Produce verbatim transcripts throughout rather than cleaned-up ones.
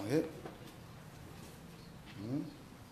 Okay. Hmm.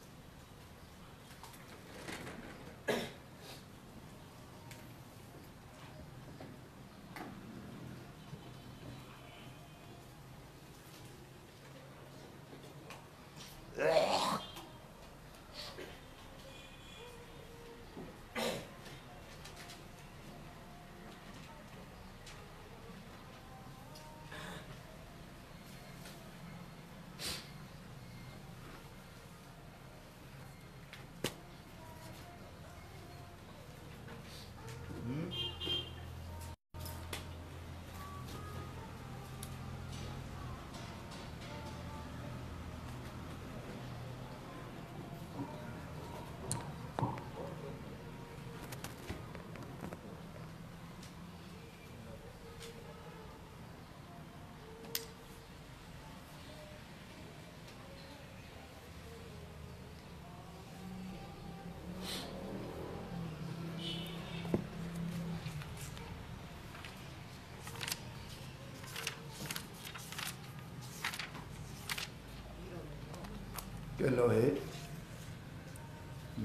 Cái lô hết. Ừ.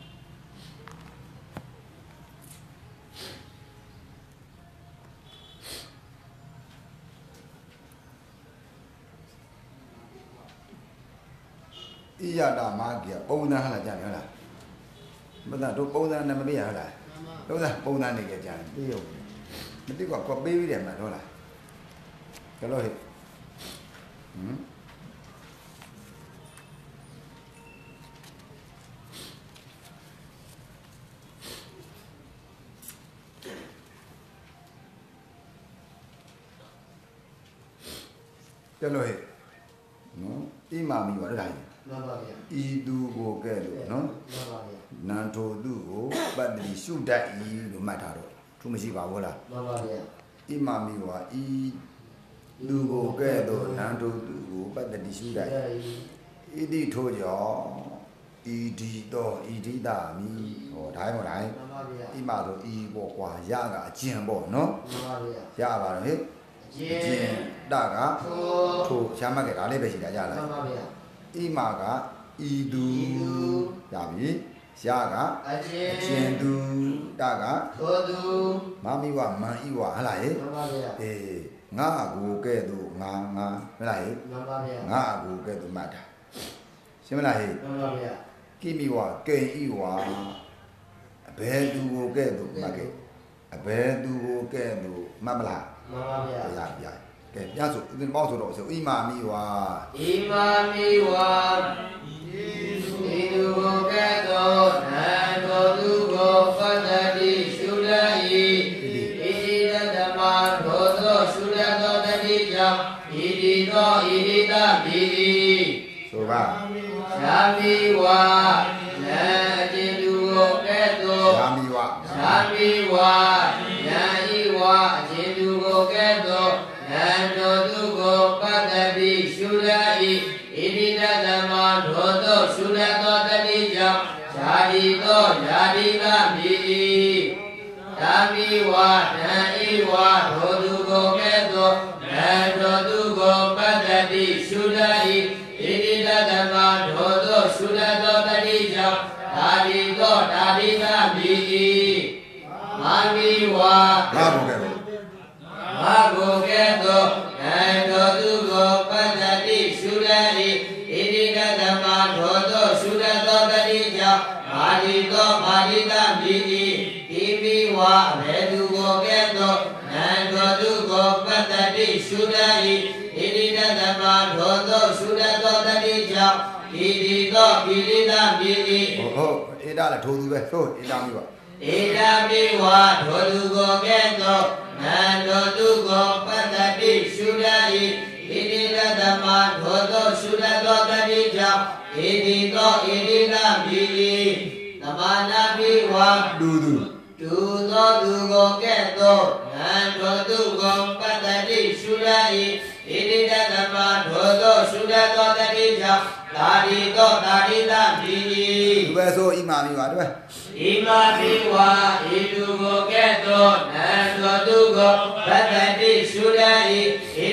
Iya dah magi, bau dah lah jangan lah. Betul tu bau dah nama biar lah. Bau dah bau dah ni ke jangan. Iyo. Nanti kau kau baby dia mana lah. Kalau hết. Hmm. Cái lô hết. Nó imam vào đây. Idu go cái lô nó. Nan thô du go bắt đi sưu đại y lô mai thà rồi. Chúng mình chỉ bảo là. Imam vào i du go cái lô nan thô du go bắt đi sưu đại. I đi thôi giờ. I đi đó i đi ta mi. Hồ thái hồ thái. Imam rồi i bộ quả giá cả chiên bộ nó. Giá vào hết. Chiên đa cả thu xem mà cái đó lấy về gì đã ra lại y mà cả y du giả bí xa cả chiên du đa cả mà mi hòa mà y hòa lại thì ngã gu cái du ngã ngã lại ngã gu cái du mà ta xem lại khi mi hòa cái y hòa bé du cái du mà cái bé du cái du mà mà là dạ dạ cái giá số nên bao số độ số imami wa imami wa idu cái đó na do du go fatadi shulai idida dhamma do do shula do tadi jam idido idida bidi số ba shami wa na idu cái đó shami wa shami wa na iwa idu cái đó Nando dugo padadi shulai idida dhamma dhoto shulato tadi jam shadito jadita mi tami wa nai wa dhodugo kedo nando dugo padadi shulai idida dhamma dhoto shulato tadi jam shadito jadita mi mami wa Mago kedo nando dugo padadi shulai idida dhamma dhoto shulato tadi jam madito madita mi imi wa vedugo kedo nando dugo padadi shulai idida dhamma dhoto shulato tadi jam idito idita mi oh oh ida là thô du về thôi ida mi wa ida mi wa dhodugo kedo Nando dugo padadi shulai idida dhamma dhoto shulato tadi jam idito idita mi namana mi wa du du dudo dugo kedo nando dugo padadi shulai idida dhamma dhoto shulato tadi jam tadito tadita mi về số imami wa đúng không Imami wa idugo kedo nando dugo padadi shulai idida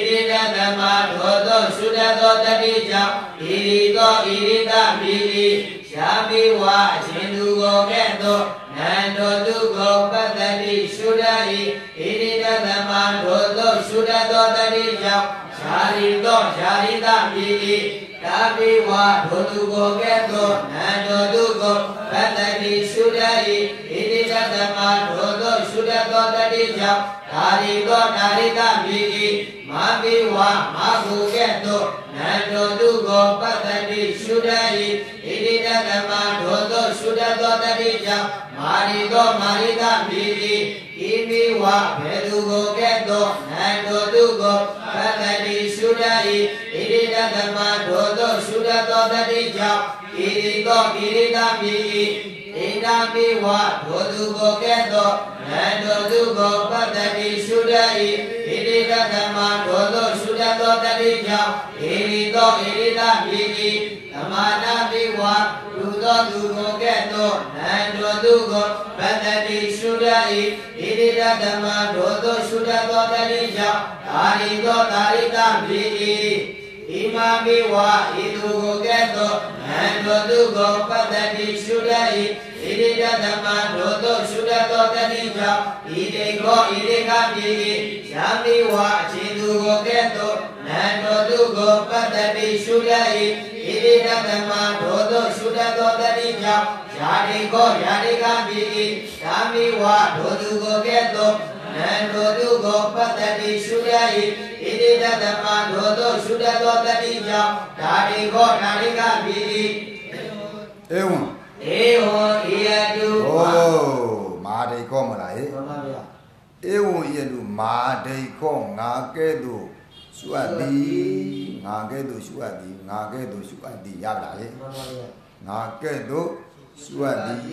တမထောသောရှုတတ်သောတတိကြောင့်ဣရိသောဣရိတမိတိရှားပြီးဝါအရှင်သူကိုကဲ့သို့နန္တောသူကိုပတ္တိရှုတတ်၏ဣရိတသမထောသောရှုတတ်သောတတိကြောင့်ရှားရီသောရှားရီတမိတိရှားပြီးဝါထိုသူကိုကဲ့သို့နန္တောသူကိုပတ္တိရှုတတ်၏ဣရိတသမထောသောရှုတတ်သောတတိကြောင့်ဒါရီသောဒါရီတမိတိမာဘိဝါမာဟုကဲ့သို့နန္တောသူကိုပတ္တိရှုတတ်၏ဣတိတသမထောသောရှုတတ်သောတတိကြောင့်မာရီသောမာရီတမိတိဣမိဝါဘေသူကိုကဲ့သို့နန္တောသူကိုပတ္တိရှုတတ်၏ဣတိတသမထောသောရှုတတ်သောတတိကြောင့်ဣရိသောဣရိတမိတိဣဒာမိဝါထိုသူကိုကဲ့သို့နန္တောသူကိုပတ္တိရှုတတ်၏ဣတိတသမထောသောရှုတတ်သောတတိကြောင့်ဣရိသောဣရိတမိတိသမာနာမိဝါလူသောသူကိုကဲ့သို့နန္တောသူကိုပတ္တိရှုတတ်၏ဣတိတသမထောသောရှုတတ်သောတတိကြောင့်ဒါရီသောဒါရီတမိတိဣမာမိဝါဤသူကိုကဲ့သို့နန္တောသူကိုပတ္တိရှုတတ်၏ဣတိတသမထောသောရှုတတ်သောတတိကြောင့်ဣတိကောဣတိကမိ၏ယာမိဝါအရှင်သူကိုကဲ့သို့နန္တောသူကိုပတ္တိရှုတတ်၏ဣတိတသမထောသောရှုတတ်သောတတိကြောင့်ယာတိကောယာတိကမိ၏ယာမိဝါထိုသူကိုကဲ့သို့နန္တောသူကိုပတ္တိရှုတတ်၏ဣတိတသမထောသောရှုတတ်သောတတိကြောင့်ဒါတိကောဒါတိကမိ၏ဧဝံဧဝံဣယတုဩမာဒိခောမလားဟဲ့မှန်ပါဗျာဧဝံဣယတုမာဒိခောငါကဲ့သို့ရှုအပ်သည်ငါကဲ့သို့ရှုအပ်သည်ငါကဲ့သို့ရှုအပ်သည်ရပါလားဟဲ့မှန်ပါဗျာငါကဲ့သို့ရှုအပ်သည်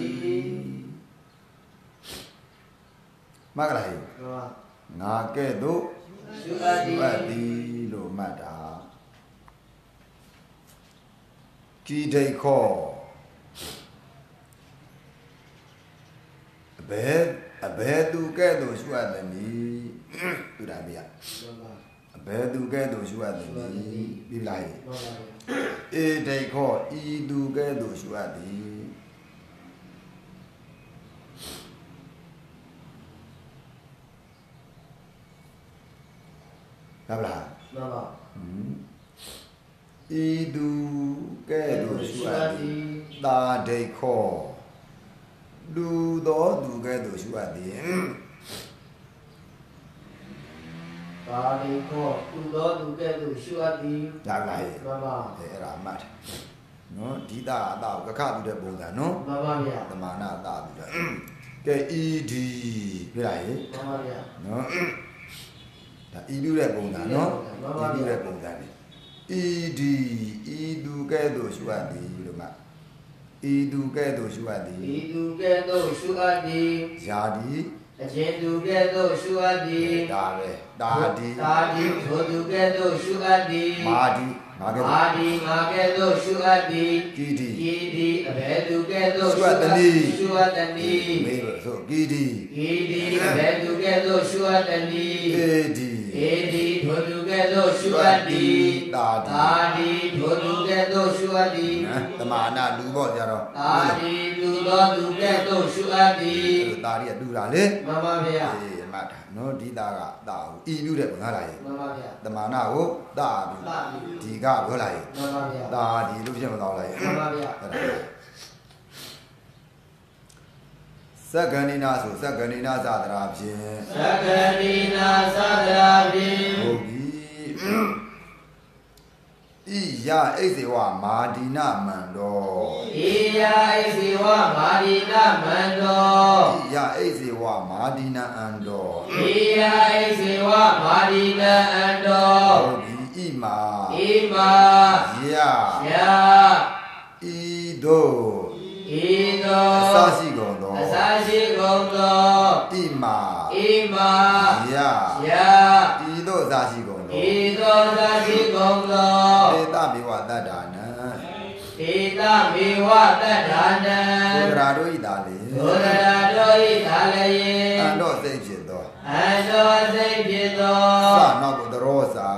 မကလားဟဲ့ငါကဲ့သို့ရှုအပ်သည်လို့မှတ်တာကိဒိခောအဘယ်အဘယ်သူကဲ့သို့ရှုအပ်သည်နည်းသူတာဗျာအဘယ်သူကဲ့သို့ရှုအပ်သည်နည်းပြီလားဧဒိခောဤသူကဲ့သို့ရှုအပ်သည်ဟုတ်လားမှန်ပါဤသူကဲ့သို့ရှုအပ်သည်တာဒိခောလူသောသူကဲ့သို့ရှုအပ်သည်ပါဠိခောလူသောသူကဲ့သို့ရှုအပ်သည်ဒါကလည်းမှန်ပါအဲအဲ့ဒါမှတ်နော်ဒီတာအတာကခတူတဲ့ပုံစံနော်မှန်ပါဗျာသမာနာအတာတူတယ်ကဲဤဒီပြရည်မှန်ပါဗျာနော်ဒါဤပြုတဲ့ပုံစံနော်ဤပြုတဲ့ပုံစံလေဤဒီဤသူကဲ့သို့ရှုအပ်သည်လို့မှဤသူကဲ့သို့ရှုအပ်သည်ဤသူကဲ့သို့ရှုအပ်သည်ယာဒီအရှင်သူကဲ့သို့ရှုအပ်သည်ဒါပဲဒါဒီဒါဒီထိုသူကဲ့သို့ရှုအပ်သည်မာဒီငါကဲ့သို့မာဒီငါကဲ့သို့ရှုအပ်သည်ကိဒီကိဒီအဘယ်သူကဲ့သို့ရှုအပ်သည်ရှုအပ်သည်မေးလို့ဆိုကိဒီကိဒီအဘယ်သူကဲ့သို့ရှုအပ်သည်အေဒီအေဒီထိုသူကဲ့သို့ရှုအပ်သည်တာဒီတာဒီထိုသူကဲ့သို့ရှုအပ်သည်သမာနာလူပေါ့ကြတော့တာဒီလူသောသူကဲ့သို့ရှုအပ်သည်တာဒီကလူတာလေမှန်ပါဗျာအေးမှတ်တာနော်ဒီတာကတာကိုဤပြုတဲ့ပုံလားလားမှန်ပါဗျာသမာနာကိုတာပြုဒီကပြောလိုက်မှန်ပါဗျာတာဒီလို့ဖြစ်မသွားလိုက်မှန်ပါဗျာသက္ကဏိနာဆိုသက္ကဏိနာသဒရာဖြင့်သက္ကဏိနာသဒရာဖြင့်ဟုတ်ပြီဣယအိစေဝမာဒီနမန္တောဣယအိစေဝမာဒီနမန္တောဣယအိစေဝမာဒီနအန္တောဣယအိစေဝမာဒီနအန္တောဟုတ်ပြီဣမာဣမာယယဣဒိုဣသောအစရှိကုန်သောအစရှိကုန်သောဣမာဣမာယယဣသောအစရှိကုန်သောဣသောအစရှိကုန်သောဒေတမေဝတတ္တာနံဒေတမေဝတတ္တာနံဘုရားတို့ဤသာလေဘုရားတို့ဤသာလေအန္တောစိတ်ဖြစ်သောအန္တောစိတ်ဖြစ်သောသနောက်ကိုတရောစာ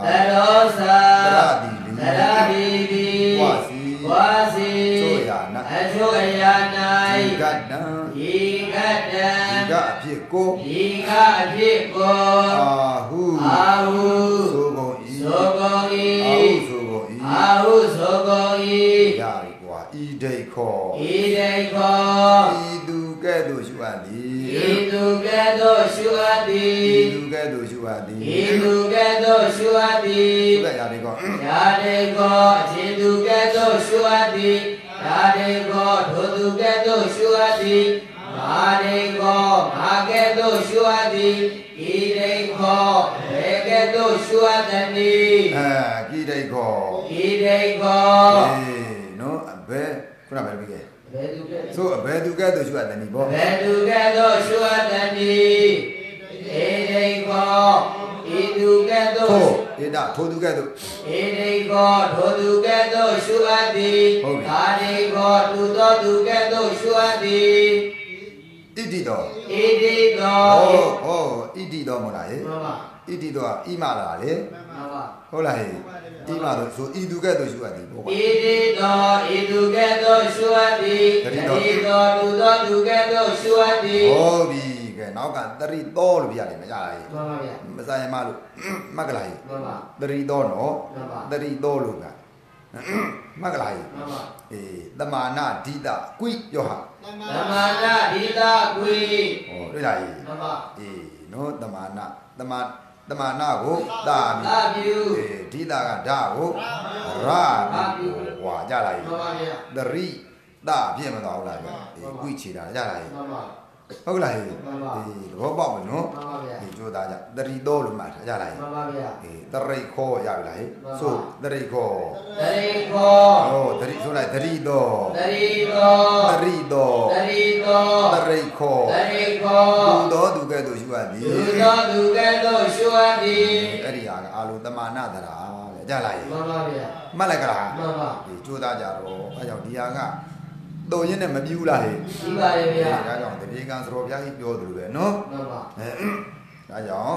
ตโลสาตระดีดีวาสีวาสีโชยานะโชยานะอีกัดนะอีกัดนะอีกะอภิโกอีกะอภิโกอาหูอาหูโสโกอีโสโกอีอาหูโสโกอีอาหูโสโกอียาดีกว่าอีเดยขออีเดยขออีดูแก่ดูชัวดีอีดูแก่ดูชัวดีอีดูแก่ดูชัวดีอีดูแก่ดูชัวดีสุดยาดีกว่ายาดีกว่าจิดูแก่ดูชัวดียาดีกว่าทุดูแก่ดูชัวดีมาดีกว่ามาแก่ดูชัวดีอีเดยขอเรแก่ดูชัวดีอ่ากีเดยขอกีเดยขอเอ้เนาะเบคุณอะไรพี่แกဆိုအဘယ်သူကဲ့သို့ရှုအပ်တယ်နီပေါ့ဘယ်သူကဲ့သို့ရှုအပ်တယ်နီဧရိကောဤသူကဲ့သို့ထိုဧတာထိုသူကဲ့သို့ဧရိကောထိုသူကဲ့သို့ရှုအပ်သည်ဒါရိကောသူသောသူကဲ့သို့ရှုအပ်သည်ဣတိတော်ဣတိတော်ဟောဟောဣတိတော်မဟုတ်လားဟဲ့မှန်ပါဣတိတော်ကဣမလာလေမှန်ပါဟုတ်လားဟဲ့ဣမတော်ဆိုဣသူကဲ့သို့ရှုအပ်သည်ပေါ့ကွာဣတိတော်ဣသူကဲ့သို့ရှုအပ်သည်ဣတိတော်သူသောသူကဲ့သို့ရှုအပ်သည်ဟုတ်ပြီကဲနောက်ကတရိတော်လို့ပြရတယ်မကြလားဟဲ့မှန်ပါဗျာမဆိုင်ရမလို့မှတ်ကလားဟဲ့မှန်ပါတရိတော်နော်မှန်ပါတရိတော်လို့ကမှတ်ကလားဟဲ့မှန်ပါအေးတမာနာဒိတာကွိပြောဟာတမာနာဒိတာကွိဟောတွေ့လားဟဲ့မှန်ပါအေးနော်တမာနာတမာတမနာကိုတာပြုအေးဒိတာကဓာကိုရပြုဟွာကြလားဟဲ့မှန်ပါဗျာတရိတာပြည့်မသွားဘူးလားဗျာအေးကွိချေတာကြလားဟဲ့မှန်ပါဟုတ်လားဟဲ့အေးသဘောပေါက်မယ်နော်မှန်ပါဗျာအေးကြိုးသားကြတရိတော်လို့မှတ်ထားကြလားဟဲ့မှန်ပါဗျာအေးတရိခောရပြီလားဟဲ့ဆိုတရိခောတရိခောဟောတရိဆိုလိုက်တရိတော်တရိတော်တရိတော်တရိတော်တရိခောတရိခောသူတော်သူကဲ့သို့ရှုအပ်သည်သူတော်သူကဲ့သို့ရှုအပ်သည်အဲ့ဒီဟာကအာလိုတမနာတရာလေကြလားဟဲ့မှန်ပါဗျာမှတ်လိုက်ကလားမှန်ပါအေးကြိုးသားကြတော့အဲကြောင့်ဒီဟာကတော်ရင်နဲ့မပြီးဘူးလားဟဲ့ပြီးပါတယ်ဗျာဒါကြောင့်တပြေကံသရောဘုရားကြီးပြောသလိုပဲနော်မှန်ပါအဲဒါကြောင့်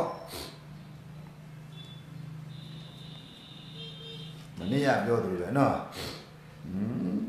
မနေ့ကပြောသလိုပဲနော်อืม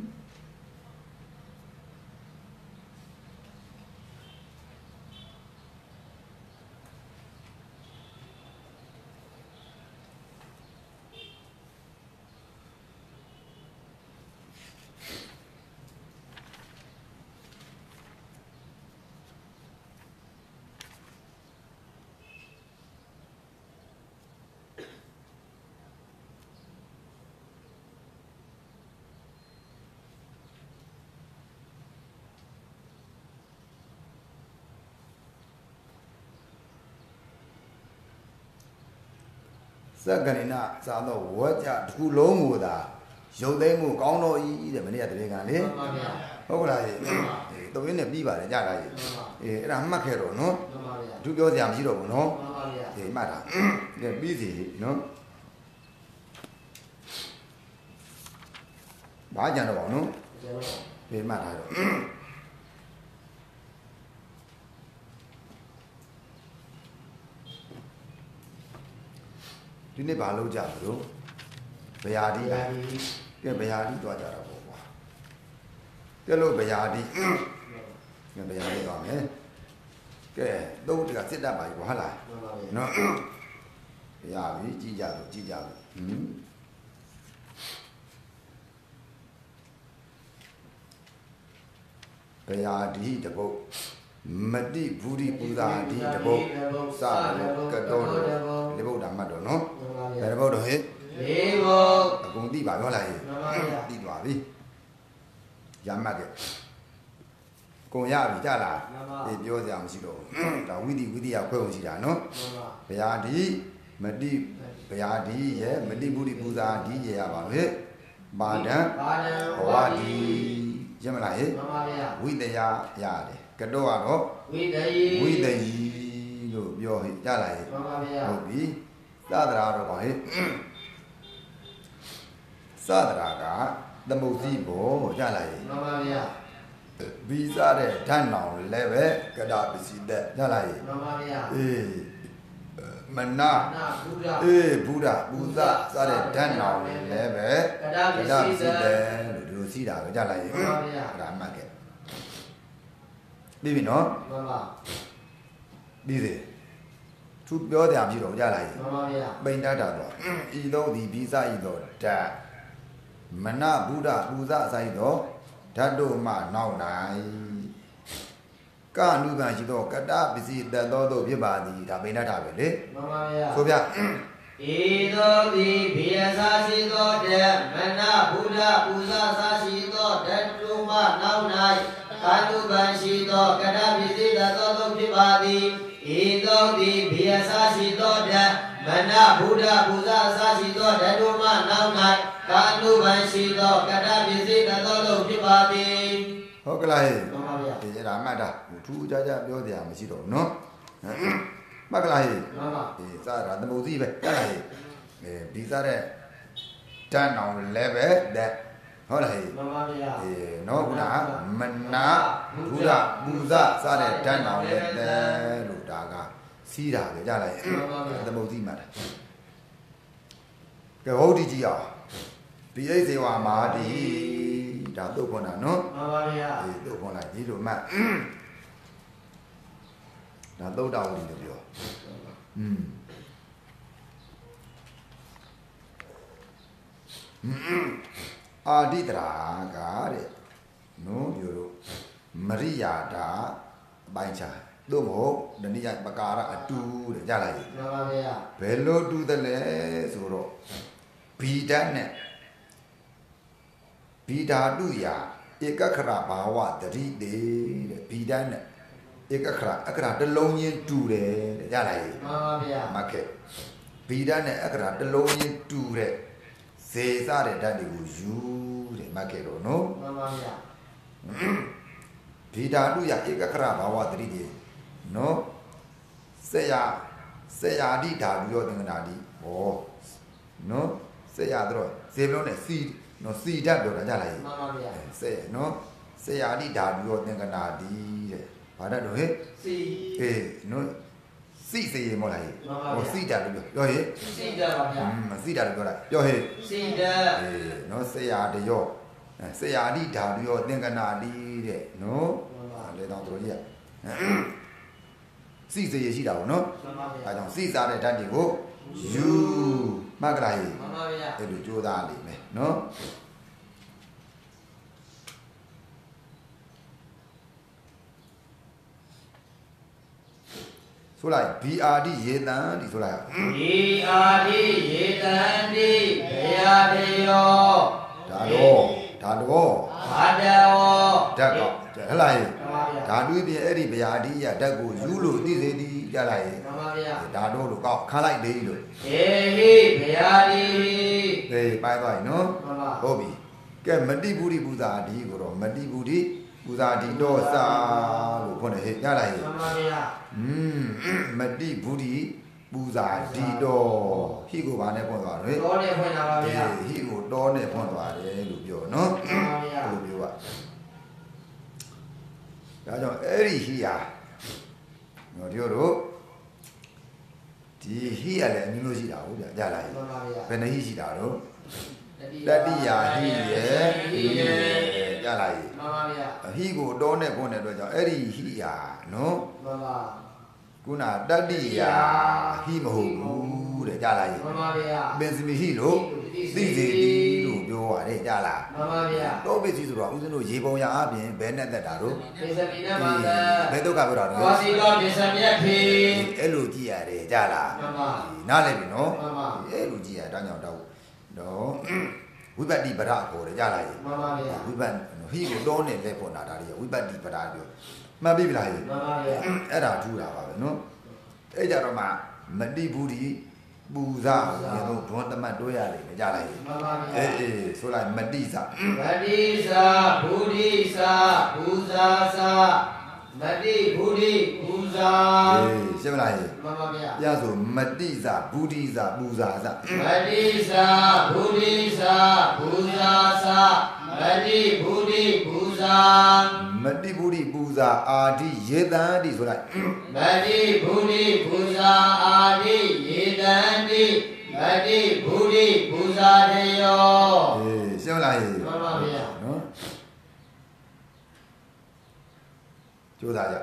စက္ကရိနာစာတော့ဝါကြတစ်ခုလုံးကိုသာရုပ်သိမ်းမှုကောင်းတော့ဤတဲ့မနေ့ကတည်းကလေမှန်ပါဗျာဟုတ်ကလားဟဲ့အေးတော်ရင်းနဲ့ပြီးပါတယ်ကြလားဟဲ့အေးအဲ့ဒါမှတ်ခဲ့တော့နော်မှန်ပါဗျာသူပြောစရာမရှိတော့ဘူးနော်မှန်ပါဗျာအေးမှတ်တာကဲပြီးစီနော်ဘာကြံတော့ပါနော်အေးမှတ်ထားတော့ဒီနေ့ဘာလုပ်ကြမလို့ဗျာဒီကဲဗျာဒီတွားကြတာပေါ့ကွာကဲလို့ဗျာဒီကဲဗျာဒီသွားမယ်ကဲသုံးတကစစ်တတ်ပါပြီကွာဟုတ်လားနော်ဗျာပြီကြည့်ကြလို့ကြည့်ကြလို့ဟင်ဗျာဒီတပုတ်မတိဘူရိပူဇာဒီတပုတ်စတယ်ကတော်တော်ဒီဘုဒ္ဓမှတ်တော့နော်ဘယ်ဘုဒ္ဓဟဲ့ဒီဘုအကုန်သိပါရောလားဟဲ့သိသွားပြီရမှတ်ခဲ့ကိုရပြီကြလားဒီပြောစရာမရှိတော့ဘူးဒါဝိတိဝိတိယခွဲဖို့ရှိတာနော်ဗျာဒီမတိဗျာဒီရဲ့မတိဘူရိပူဇာဒီရဲ့ရပါပဲပါဒံဘဝဒီရမလားဟဲ့ဝိတယရတယ်ကတော့ကတော့ဝိတယီဝိတယီလို့ပြောဟဲ့ကြားလာဟဲ့မှန်ပါဗျာဟုတ်ပြီသဒရာတော့ပါဟဲ့သဒရာကသမုတ်စီဘောကြားလာဟဲ့မှန်ပါဗျာဗီဇတဲ့ဓာတ်နောင်လည်းပဲကဒါပစီတဲ့ကြားလာဟဲ့မှန်ပါဗျာအေးမနာเออဘုရားပူဇာစတဲ့ဓာတ်နောင်လည်းပဲကတ္တပစ္စည်းတယ်လို့ဒီလိုစီးတာပဲကြားလိုက်ရင်ဒါမှတ်ခဲ့ပြီးပြီနော်မှန်ပါပြီးသေးသူပြောတယ်အဖြစ်တော့ကြားလိုက်ရင်မှန်ပါဗျာပိန်တတ်တာတော့ဤသောဒီဘိဇဤသောဓာတ်မနာဘုရားပူဇာဆိုင်သောဓာတ်တို့မှနောက်နိုင်ကနုပန်ရှိသောကတ္တပစ္စည်းတတ်သောတို့ဖြစ်ပါသည်ဒါပိန်တတ်တာပဲလေမှန်ပါဗျာဆိုဗျာဤသောသည်ဘိယသာရှိသောဓာတ်မနာဘုရားပူဇာသာရှိသောဓာတ်တို့မှနောက်၌ကာနုပန်ရှိသောကတ္တပစ္စည်းတတ်သောတို့ဖြစ်ပါသည်ဤသောသည်ဘိယသာရှိသောဓာတ်မနာဘုရားပူဇာသာရှိသောဓာတ်တို့မှနောက်၌ကာနုပန်ရှိသောကတ္တပစ္စည်းတတ်သောတို့ဖြစ်ပါသည်ဟုတ်ကလားဟဲ့မှန်ပါဗျာဒီအဲ့ဒါမှတ်တာထူးခြားခြားပြောတရားမရှိတော့ဘူးနော်မှတ်ကလားဟဲ့မှန်ပါဒီစားတာသမုတ်စီပဲကြားလားဟဲ့အဲဒီစားတဲ့တန်းအောင်လည်းပဲတဲ့ဟုတ်လားဟဲ့မှန်ပါဗျာအေးနော်ခုနကမနာဘုရားပူဇာစားတဲ့တန်းအောင်လည်းတဲ့လို့ဒါကစီးတာပဲကြားလားဟဲ့မှန်ပါဗျာသမုတ်စီမှတ်တာကဲဟုတ်ဒီကြီးအောင်ဒီအိစေဝါမာတိဒါတုတ်ခွန်တာနော်မှန်ပါဗျာအေးတုတ်ခွန်လိုက်ဒီလိုမှတ်ဒါသုတ်တော်ကြီးလို့ပြောอืมအာဒီတရာကတဲ့နော်ပြောလို့မရိယာတာအပိုင်းခြားသို့မဟုတ်တနည်းအားပကာရအတူတဲ့ကြားလိုက်မှန်ပါဗျာဘယ်လိုတူတယ်လဲဆိုတော့ဘီဓာတ်နဲ့ဘီဓာတုယာဧကခရဘာဝတတိတေတဲ့ဘီဓာတ်နဲ့ဧကခရအခရတလုံးချင်းတူတယ်တဲ့ကြားလိုက်မှန်ပါဗျာမှတ်ခဲ့ဘီဓာတ်နဲ့အခရတလုံးချင်းတူတဲ့ဇေစတဲ့ဓာတ်တွေကိုယူတဲ့မှတ်ခဲ့တော့နော်မှန်ပါဗျာဘီဓာတုယာဧကခရဘာဝတတိတေနော်စေယစေယာတိဓာတုရောသင်္ကနာတိဟောနော်စေယတော့ဇေဘလုံးနဲ့စီနော်စီဓာတ်ပြောတာကြားလိုက်မှန်ပါဗျာစေနော်စေယာတိဓာတုရောသင်္ကနာတိတဲ့ဘာဓာတ်တော့ဟဲ့စီအေးနော်စီစေရမလားဟဲ့ဟောစီဓာတ်လို့ပြောပြောဟဲ့စီဓာတ်ပါဗျာอืมစီဓာတ်လို့ပြောတာပြောဟဲ့စီဓာတ်အေးနော်စေယာတရောစေယာတိဓာတုရောသင်္ကနာတိတဲ့နော်လေတော့တို့ကြီးစီစေရရှိတာပေါ့နော်မှန်ပါဗျာအဲကြောင့်စီစားတဲ့ဓာတ်တွေကိုယူမှတ်ကြလားဟဲ့မှန်ပါဗျာအဲ့လိုကြိုးစားလိမ့်မယ်နော်ဆိုလိုက် B R D ရေတန်ဒီဆိုလိုက် B R D ရေတန်ဒီဘယတေယောဒါတော့ဒါတော့ဘာတောဓာတ်တော့ဟဲ့လားဓာတုပြင်အဲ့ဒီဘယာဒီရဓာတ်ကိုယူလို့သိစေသည်ကြားလိုက်မှန်ပါဗျာဓာတော့လို့ကောက်ခါလိုက်သေးလို့ဟေဟိဘယာဒီဟေးပိုင်းသွားပြီနော်ဟုတ်ပြီကဲမတိပုရိပူဇာဒီကိုတော့မတိပုရိပူဇာဒီတော့စာလို့ခေါ်တယ်ဟဲ့ကြားလိုက်မှန်ပါဗျာอืมမတိပုရိပူဇာဒီတော့ဟိကိုဘာနဲ့ဖွင့်သွားတယ်တော့နဲ့ဖွင့်တာပါဗျာဟိကိုတော့နဲ့ဖွင့်သွားတယ်လို့ပြောနော်မှန်ပါဗျာလို့ပြောပါဒါကြောင့်အဲ့ဒီဟိယာတို့တို့ဒီဟိရလည်းအမျိုးမျိုးရှိတာဟုတ်ဗျာကြားလိုက်ဘယ်နှဟိရှိတာတော့တတိယာဟိရဲ့ဟိရဲ့ကြားလိုက်မှန်ပါဗျာဟိကိုတောနဲ့ဖွင့်တဲ့အတွက်ကြောင့်အဲ့ဒီဟိယာနော်မှန်ပါခုနတတိယာဟိမဟုတ်ဘူးတဲ့ကြားလိုက်မှန်ပါဗျာပင်စမီဟိလို့သိစေသည်လို့ပြောရတယ်ကြားလားမှန်ပါဗျာတောပစ္စည်းဆိုတော့ဦးဇင်းတို့ရေပုံရအပြင်ဘယ်နဲ့သက်တာတို့ပင်စမီနဲ့ပါပဲဘယ်ဒုက္ခပြောတာလဲဝါစီတော်ပင်စမီရဲ့ဖေးအဲ့လိုကြည့်ရတယ်ကြားလားမှန်ပါနားလည်ပြီနော်မှန်ပါအဲ့လိုကြည့်ရတာကြောင့်တော့တော့ဝိပတ္တိပဒခေါ်တယ်ကြားလားမှန်ပါဗျာဝိပတ္ဟိကိုတောနဲ့လဲပေါ်တာဒါတွေဝိပတ္တိပဒပြောမှတ်ပြီလားဟဲ့မှန်ပါဗျာအဲ့ဒါထူတာပါပဲနော်အဲ့ကြတော့မှမတိဘူးဒီပူဇာရေတော့ဘွန်တမတ်တွဲရတယ်ကြားလိုက်မှန်ပါဗျာအေးအေးဆိုလိုက်မတိစာမတိစာဘူရိစာပူဇာစာမတိဘူရိပူဇာအေးရှင်းမလားဟဲ့မှန်ပါဗျာပြဆိုမတိစာဘူရိစာပူဇာစာမတိစာဘူရိစာပူဇာစာမတိဘူရိပူဇာမတိဘူရိပူဇာအာတိယေတံတိဆိုလိုက်မတိဘူရိဘူဇာအာတိယေတံတိမတိဘူရိဘူဇာတယောအေးရှင်းလားဟေးမှန်ပါဗျာနော်ကြိုးစားကြ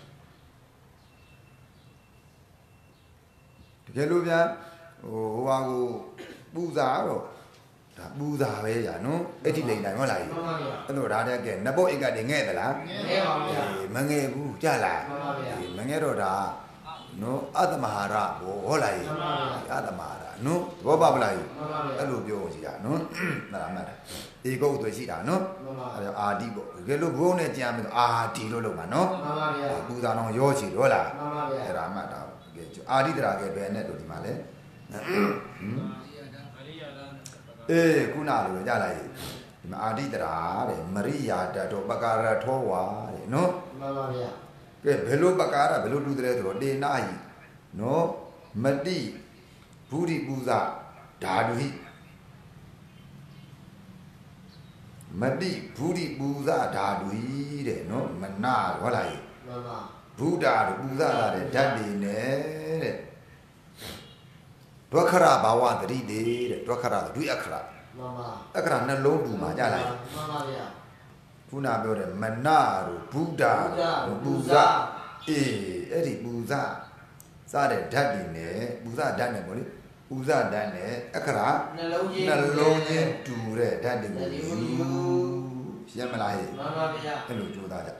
တကယ်လို့ဗျာဟိုဟိုဟာကိုပူဇာတော့ဒါပူဇာပဲညာနော်အဲ့ဒီလိန်တိုင်းဟုတ်လားဟေးမှန်ပါဗျာအဲ့တော့ဒါတည်းကဲနဘောအိတ်ကတည်းငဲ့သလားငဲ့ပါဗျာမငဲ့ဘူးကြလားမှန်ပါဗျာမငဲ့တော့ဒါနော်အတ္တမဟာရဘောဟုတ်လားဟေးအတ္တမဟာရနော်သဘောပါမလားဟေးအဲ့လိုပြောရှိတာနော်နားမှတ်တာဧကုတ်တွေရှိတာနော်အဲ့ဒါအာဒီပေါ့တကယ်လို့ဘုံနဲ့ကြံပြီးအာဒီလို့လုပ်မှာနော်မှန်ပါဗျာပူဇာတော်ရောချီဟုတ်လားမှန်ပါဗျာအဲ့ဒါမှတ်တာတကယ်အာဒီတရာကဲဘယ်နဲ့တို့ဒီမှာလဲအေးခုနလိုကြလိုက်ဒီမှာအာဒီတရာတဲ့မရိယာတတော်ပကာရထောဝါတဲ့နော်မှန်ပါဗျာကဲဘယ်လိုပကာရဘယ်လိုတူတယ်ဆိုတော့တေနာဟိနော်မတိဘူရိပူဇာဓာတုဟိမတိဘူရိပူဇာဓာတုဟိတဲ့နော်မနာဟုတ်လားဟိမှန်ပါဘုဒ္ဓတို့ပူဇာတာတဲ့ဓာတ်တွေနဲ့တဲ့ဒွက္ခရဘာဝတတိတဲ့ဒွက္ခရဒွိအခရမှန်ပါအခရနှလုံးတူမှာကြလိုက်မှန်ပါဗျာခုနပြောတယ်မနာတို့ဘုဒ္ဓတို့ပူဇာအေးအဲ့ဒီပူဇာစတဲ့ဓာတ်တွေနဲ့ပူဇာဓာတ်နဲ့ပေါ့လေပူဇာဓာတ်နဲ့အခရနှလုံးချင်းနှလုံးချင်းတူတဲ့ဓာတ်တွေကိုယူရှင်းမလားဟဲ့မှန်ပါဗျာအဲ့လိုကြိုးစားကြ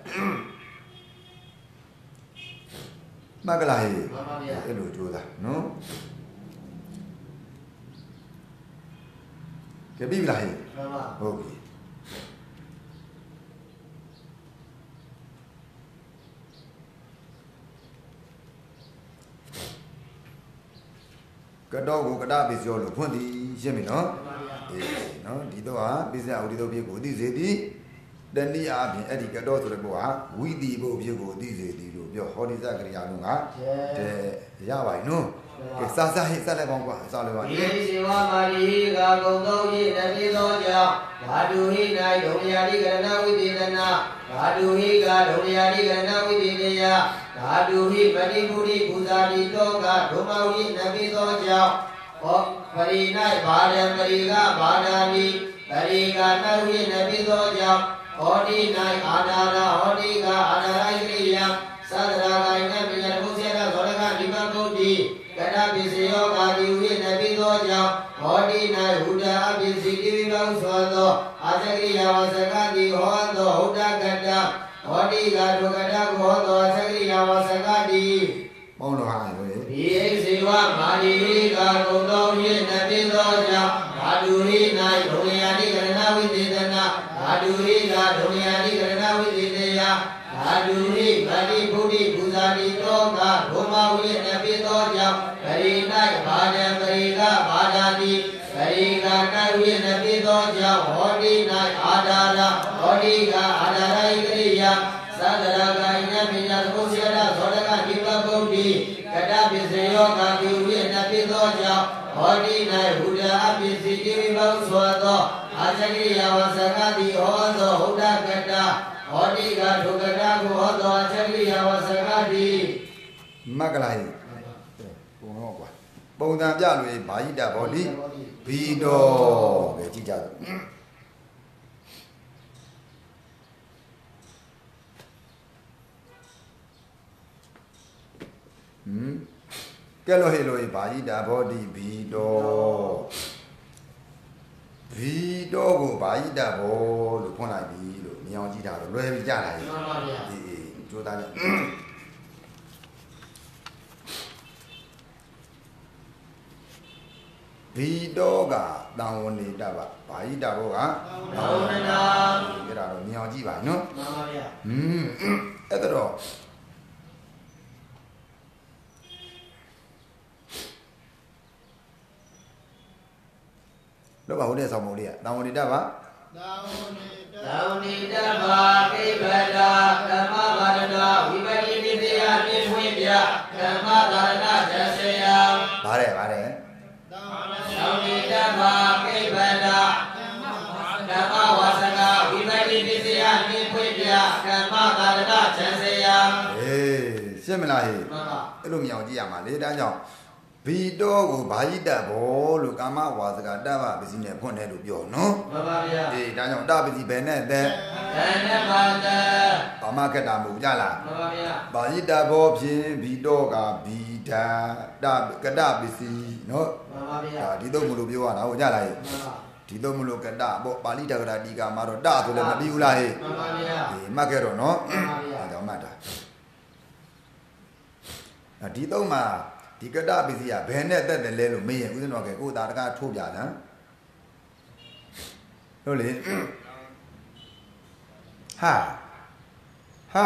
မကလာဟဲ့မှန်ပါဗျာအဲ့လိုကြိုးစားနော်ကဲပြီလားဟဲ့မှန်ပါဟုတ်ပြီကတော့ကိုကတာပစ္စယောလို့ဖွင့်သည်ရှင်းပြီနော်အေးနော်ဒီတော့ဟာပစ္စယဥဒိတောဖြစ်ကိုသိစေသည်တနည်းအားဖြင့်အဲ့ဒီကတော့ဆိုတဲ့ဘောဟာဝိတိဘုဖြစ်ကိုသိစေသည်လို့ပြောဟောဒီစကရိယာလုံးကတဲ့ရပါ යි နော်ကဲစာစာဟိစက်လိုက်ပေါင်းကွာစာလိုက်ပါဒီစေဝမာရီကဂုံသုံးဤတတိသောကြောင့်ဓာတုဟိ၌ဒုံယာတိကရဏဝိသေသနာဓာတုဟိကဒုံယာတိကရဏဝိသေတယဓာတုဟိပတိပုရိပူဇာတိတောကဒုမဝိနပိသောကြောင့်ဟောပရိ၌ဘာရံပရိကဘာဒာတိပရိကနဝိနပိသောကြောင့်ဟောတိ၌အာဒါရဟောတိကအာဒါရဣရိယသဒ္ဒရာဂိုင်နပိယဘုဇေရသောရကဒီမဂုတ်တိကရပစ္စယောကာတိဝိနပိသောကြောင့်ဟောတိ၌ဟူတာအပစ္စည်းတိဝိဘဟုသောသောအာသကိယဝသကတိဟောသောဟူတာကတဟောတိကဒုက္ခတကိုဟောသောအာသကိယဝသကတိပေါင်းလို့ဟာလေဒီအိစေဝမာရိကဂုံသောဖြင့်နပိသောကြောင့်ဓာတုဟိ၌ဒုံယာတိကရဏဝိသေသနာဓာတုဟိကဒုံယာတိကရဏဝိသေတယဓာတုဟိဗတိဗုဒ္ဓပူဇာတိတောကဘုမဝိနပိသောကြောင့်ပရိ၌ဘာဒံပရိကဘာဒာတိပရိကနဝိနပိသောကြောင့်ဟောတိ၌အာဒါရဟောတိကအာဒါရဣရိယသဒ္ဒရာဂိုင်နပိယသုစေရသောရကဒီပဂုတ်တိကတပစ္စယောကာတိဝိနပိသောကြောင့်ဟောတိ၌ဟူတာအပစ္စည်းတိဝိဘဟုသောသောအာသကိယဝသကတိဟောသောဟူတာကတဟောတိကဒုက္ခတကိုဟောသောအာသကိယဝသကတိမကလာဟိဘုံတော့ကွာပုံစံပြလို့ဘာဟိတဘောလိဘီတော်ပဲကြည့်ကြတော့ဟမ်ကဲလို့ဟေလို့ဘာဟိတဘောတိဘီတော်ဘီတော်ကိုဘာဟိတဘောလို့ဖွင့်လိုက်ပြီလို့မြင်အောင်ကြည့်တာတော့လွယ်ပြီကြလာပြီမှန်ပါဗျာအေးအေးကြိုးစားကြဘီတော်ကတန်ဝန်နေတတ်ပါဘာဟိတဘောကတန်ဝန်နာအဲ့ဒါတော့မြင်အောင်ကြည့်ပါနော်မှန်ပါဗျာဟွန်းအဲ့တော့တော့ဘာဟုတ်တဲ့ဆောင်မလေးကတန်ဝန်နေတတ်ပါတောင်းနိတဘာကိဗလာဓမ္မဘာရဏဝိပတိပိသယပြင်းဖွင့်ပြဓမ္မသာရဏသဆေယဗါတယ်ဗါတယ်တောင်းနိတဘာကိဗလာဓမ္မဝါစကဝိပတိပိသယပြင်းဖွင့်ပြဓမ္မသာရဏသရှင်းမလားဟေ့အဲ့လိုမြောင်ကြည့်ရမှာလေဒါကြောင့်ဘီတော့ကိုဘာကြီးတက်ဘောလို့ကာမဝါစကတပပစီနဲ့ဖွင့်တယ်လို့ပြောနော်မှန်ပါဗျာအေးဒါကြောင့်တပစီဘယ်နဲ့သက်ဘယ်နဲ့ပါသက်ဘာမှခက်တာမဟုတ်ကြလားမှန်ပါဗျာဘာကြီးတက်ဘောဖြင့်ဘီတော့ကဘီဓာတကတပစီနော်မှန်ပါဗျာဒီတော့မလို့ပြောရတာဟုတ်ကြလားဟေ့မှန်ပါဒီတော့မလို့ကတပေါ့ပါဠိတက္ကရာဒီကာမှာတော့တဆိုလည်းမပြီးဘူးလားဟေ့မှန်ပါဗျာအေးမှတ်ခဲ့တော့နော်မှန်ပါဗျာဒါကြောင့်မှတ်တာဒီတော့မှာဒီကတပစ္စည်းကဘယ်နဲ့တက်တယ်လဲလို့မေးရင်ဦးဇင်းတော်ကကိုယ်သားတကားထိုးပြတယ်ဟုတ်လေဟာဟာ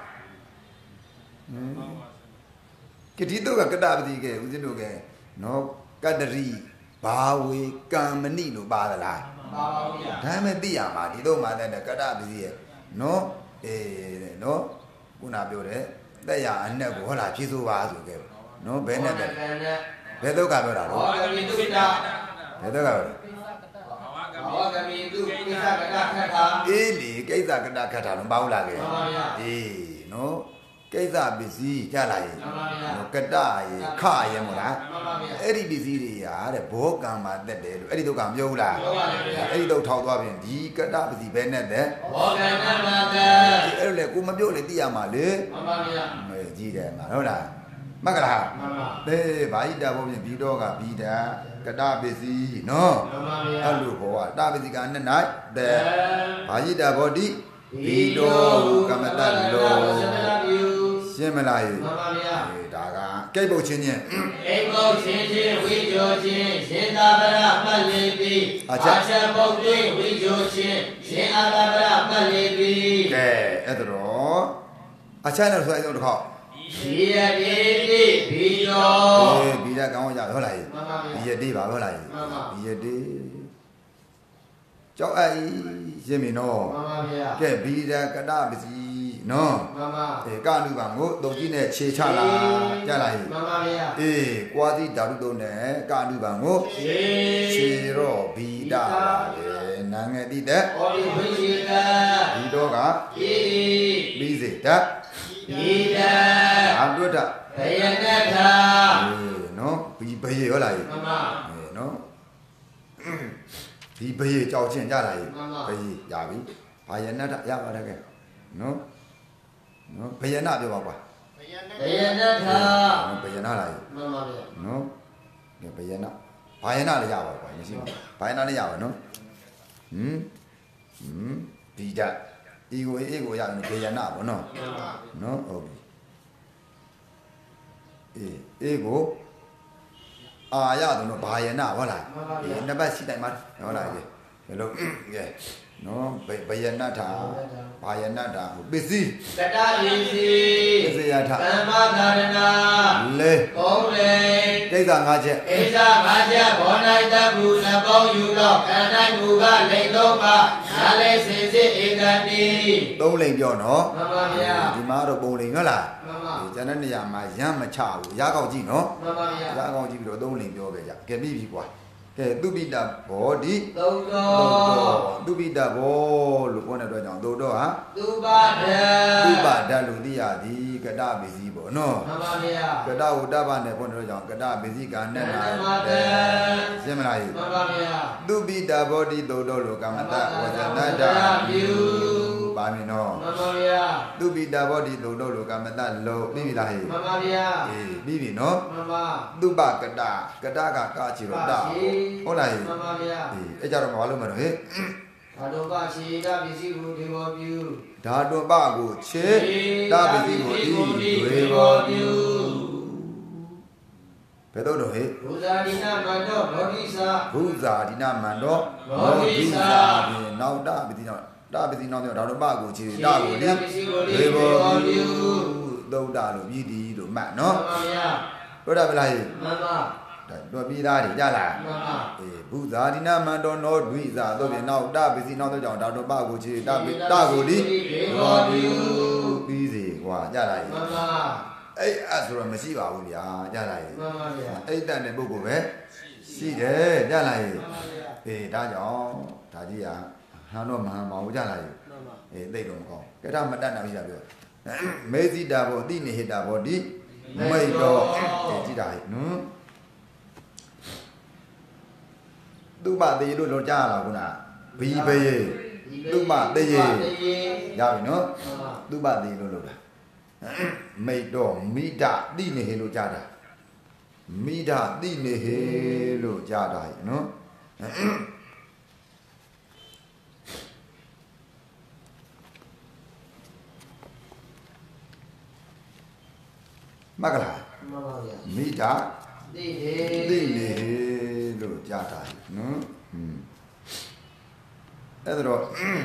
ကတိတော့ကတပစ္စည်းကဦးဇင်းတို့ကနော်ကတ္တရိဘာဝေကံမဏိလို့ပါသလားပါပါဗျာဒါမှသိရမှာဒီတော့မှတဲ့ကတ္တပစ္စည်းရဲ့နော်အေးနော်ခုနပြောတယ်တက်ရအနဲ့ကိုဟောလာဖြည့်ဆိုပါဆိုခဲ့နော်ဘယ်နဲ့လဲဘယ်တော့ကပြောတာတော့ဟောကမိတုပိတာဘယ်တော့ကပြောတာဟောကမိတုပိတာကတခတ်တာအေးလေကိစ္စကတခတ်တာတော့မဟုတ်လားကဲမှန်ပါဗျာအေးနော်ကိစ္စပစ္စည်းကြလာရင်မှန်ပါဗျာနော်ကတရေခရေမို့လားမှန်ပါဗျာအဲ့ဒီပစ္စည်းတွေရာတဲ့ဘောကံမှာတက်တယ်လို့အဲ့ဒီတော့ကမပြောဘူးလားပြောပါဗျာအဲ့ဒီတော့ထောက်သွားပြင်ဒီကတပစ္စည်းဘယ်နဲ့တဲ့ဘောကံနမတဲ့အဲ့လိုလေကိုမပြောလေသိရမှာလေမှန်ပါဗျာမေးကြည့်တယ်မှာဟုတ်လားမကလားမှန်ပါအေးဘာကြီးတာဘောပြင်ဘီတော့ကဘီတာကတပစ္စည်းနော်မှန်ပါဗျာအဲ့လိုဘောကတပစ္စည်းကနဲ့၌တဲ့ဘာကြီးတာဘောဒီဘီတော့ကမတတ်လို့ရှင်းမလားဟေ့မှန်ပါဗျာအေးဒါကကိတ်ပုတ်ချင်းချင်းကိတ်ပုတ်ချင်းချင်းဝိဇောချင်းရှင်သာဗရမှတ်လေပြီအာချံပုတ်တွေဝိဇောချင်းရှင်အာသာဗရမှတ်လေပြီကဲအဲ့တော့အချမ်းနဲ့ဆိုရင်တော့တစ်ခေါက်ဘီယတိတိဘီယောအေးဘီရကောင်းရဟုတ်လားမှန်ပါဗျာဘီယတိပါဟုတ်လားမှန်ပါဘီယတိကြောက်အိရှင်းပြီနော်မှန်ပါဗျာကဲဘီရကတပစီနော်မှန်ပါအေးကနုပါကိုတုံကြီးနဲ့ခြေချလာကြလာဟိမှန်ပါဗျာအေးကွာတိဓာတုတုံးနဲ့ကနုပါကိုခြေခြေရောဘီတာလေနာငယ်တိတဲ့ဩဒီဝိရှိကဘီတော့ကအေးပြီးစေတတ်ဘီတအာတွတ်တာဘယနထာအေးနော်ဘီဘယေဟုတ်လားဟိမှန်ပါအေးနော်ဒီဘယေကြောက်ချင်းကြလာဟိဘယေရပြီဘာယနထရပါတယ်ကဲနော်နော်ဘယနာပြောပါကွာဘယနာထာဘယနာလာမှန်ပါဗျာနော်ကဲဘယနာဘာယနာလည်းရပါကွာမရှိဘူးဘာယနာလည်းရပါနော်ဟမ်ဟမ်ဒီကြဒီကိုအေးကိုရတယ်ဘယနာပေါ့နော်နော်ဟုတ်ပြီအေးအေးကိုအာရတော့ဘာယနာဟုတ်လားဒီနှစ်ပတ်ရှိတိုင်းမှာဟုတ်လားဒီဘယ်လိုကဲနော်ဘယနထာဘာယနထာပစ္စည်းကတပစ္စည်းပစ္စယထသမ္မာသာရဏလေကုံးလေကိစ္စ၅ချက်ကိစ္စ၅ချက်ဘောနိုင်တမှုနှပေါင်းယူတော့ကံတိုင်းမူကလိန်သုံးပါနားလေစင်စစ်ဧကတိသုံးလိန်ပြောနော်မှန်ပါဗျာဒီမှာတော့ပုံလိန်ဟုတ်လားမှန်ပါဒီကျန်တဲ့နေရာမှာရမ်းမချဘူးရကောက်ကြည့်နော်မှန်ပါဗျာရကောက်ကြည့်ပြီးတော့သုံးလိန်ပြောပဲကြကဲပြီးပြီကွာကဲသူပိတဘောဒီသုံးတော်သူပိတဘောလို့ပြောတဲ့အတွက်ကြောင့်သို့တော့ဟာသူပါဒံသူပါဒံလို့သိရသည်ကတပစ္စည်းပေါ့နော်မှန်ပါဗျာကတဝတ္တပနဲ့ပြောတဲ့အတွက်ကြောင့်ကတပစ္စည်းကနဲ့လာတယ်ရှင်းမလားမှန်ပါဗျာသူပိတဘောဒီသို့တော့လို့ကမ္မတဝဇ္ဇနတ္တပြုပါမင်းနော်မှန်ပါဗျာသူပိတဘောဒီသို့တော့လို့ကမ္မတလို့ပြီးပြီလားဟဲ့မှန်ပါဗျာအေးပြီးပြီနော်မှန်ပါသူပကတကတကကချီတော့တာဟုတ်လားဟဲ့မှန်ပါဗျာအေးအဲ့ကြတော့မဘာလို့မလို့ဟဲ့ဓာတုပခြေတပစ္စည်းကိုဒီဘောပြုဓာတုပကိုခြေတပစ္စည်းကိုဒီဝေဘောပြုဘယ်တော့တော့ဟဲ့ဘုဇာဒီနာမန္တောဘောဓိစာဘုဇာဒီနာမန္တောဘောဓိစာပြင်နောက်တပစ္စည်းနောက်တပစ္စည်းနောက်တော့ဓာတုပကိုခြေတကိုဒီဝေဘောပြုသုဒ္ဓလို့ပြည်တီလို့မှတ်နော်မှန်ပါဗျာဟုတ်တယ်မလားဟဲ့မှန်ပါတော့ပြီးသားတွေကြလားမှန်ပါအေးဘုဇာဒီနာမန္တောနောဒွိဇာတို့ပြင်နောက်တပစ္စည်းနောက်တော့ကြောင့်ဓာတုပကိုခြေတပတကိုဒီဝေဘောပြုပြီးစီကွာကြလားဟဲ့မှန်ပါအဲ့အဲ့ဆိုတော့မရှိပါဘူးဗျာကြလားဟဲ့မှန်ပါဗျာအဲ့တန်တဲ့ပုဂ္ဂိုလ်ပဲရှိတယ်ကြလားဟဲ့မှန်ပါဗျာအေးဒါကြောင့်ဒါကြီးကဟန်တော့မဟန်ပါဘူးကြလားဟဲ့မှန်ပါအေးသိတော့မကောင်းကဲဒါမတတ်နိုင်ဘူးကြာပြောเมสิตาบ่ติเนหิตาบ่ดิမိတ်တော့ကြည့်တာနော်သူ့မသေးလို့တော့ကြားလာခုနဘီဘေးသူ့မသေးရရပြီနော်သူ့မသေးလို့လို့တာမိတ်တော့မိဒတိနေဟေလို့ကြားတာမိဒတိနေဟေလို့ကြားတာနော်မကလားမှန်ပါဗျာမိဒတိဟေတိနေဟေလို့ကြားတာနော်อืมအဲ့တော့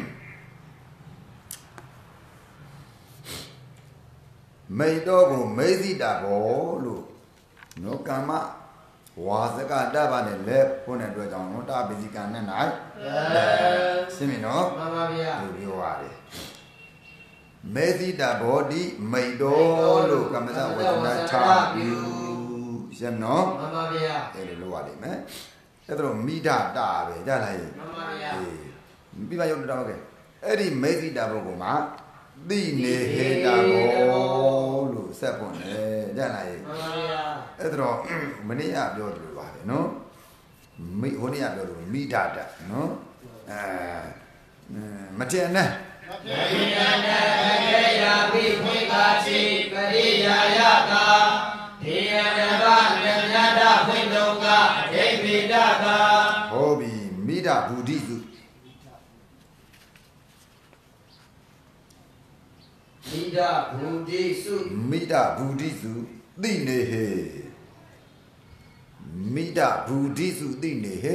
မိတ်တော့ကိုမေဇိတာဘောလို့နော်ကမ္မဝါစကတပါနဲ့လက်ဖို့တဲ့အတွက်ကြောင့်နော်တာပိစိကံနဲ့နိုင်ရှင်းပြီနော်မှန်ပါဗျာဒီပြောရတယ်မေဇိတာဘောဒီမိတ်တော်လို့ကမ္မဇဝေဒနာချပြုရှင်းနော်မှန်ပါဗျာအဲ့လိုလုပ်ရလိမ့်မယ်အဲ့တော့မိဒတာပဲကြားလိုက်မှန်ပါဗျာအေးပြပါရုပ်တော့ခဲ့အဲ့ဒီမေဇိတာဘောကမှတိနေဟေတာဘောလို့ဆက်ပွန်တယ်ကြားလိုက်မှန်ပါဗျာအဲ့တော့မနေ့ကပြောတယ်လို့ပါတယ်နော်မိဟိုနေ့ကပြောလို့မိဒတာနော်အဲမတင်နဲ့ယိယနာခေယပိခိကာတိပရိယာယတာဒေယနဗနမြတ်တာဖွင့်တုံကအဓိပ္ပိတတာဟောပြီမိဒဘူဒိစုမိဒဘူဒိစုမိဒဘူဒိစုသိနေဟေမိဒဘူဒိစုသိနေဟေ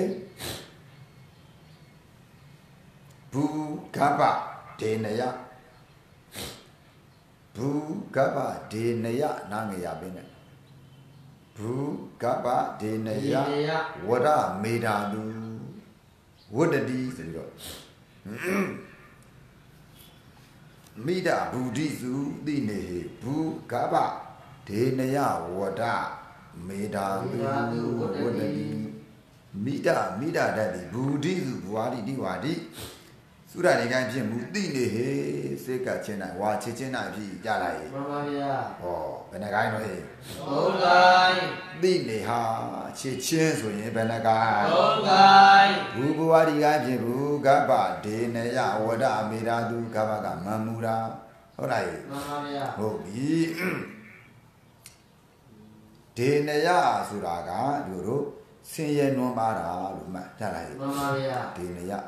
ဘူကပ္ပဒေနယဘူကပ္ပဒေနယနာငရပင်းနဲ့ဘူကပ္ပဒေနယဝရမေဓာတုဝတ္တတိဆိုပြီးတော့မိဒဘူဒိစုသိနေဟေဘူကပ္ပဒေနယဝဒမေဓာတုဝတ္တတိမိဒမိဒတတိဘူဒိစုဘဝတိတိဝါတိသုရနေကိုင်းဖြစ်မှုသိနေဟေစိတ်ကချင်းနိုင်ဝါချစ်ချင်းနိုင်ဖြစ်ကြလိုက်မှန်ပါဗျာဟောဘယ်နှကိုင်းတော့ဟေသုံးကိုင်းသိနေဟာချစ်ချင်းဆိုရင်ဘယ်နှကိုင်းသုံးကိုင်းဘူဘဝတိကိုင်းဖြစ်ဘူးကပ္ပဒေနယဝဒအမေရာသူကပ္ပကမမူရာဟုတ်လားမှန်ပါဗျာဟုတ်ပြီဒေနယဆိုတာကတို့တို့ဆင်းရဲနွမ်းပါတာလို့မှတ်ကြလိုက်မှန်ပါဗျာဒေနယ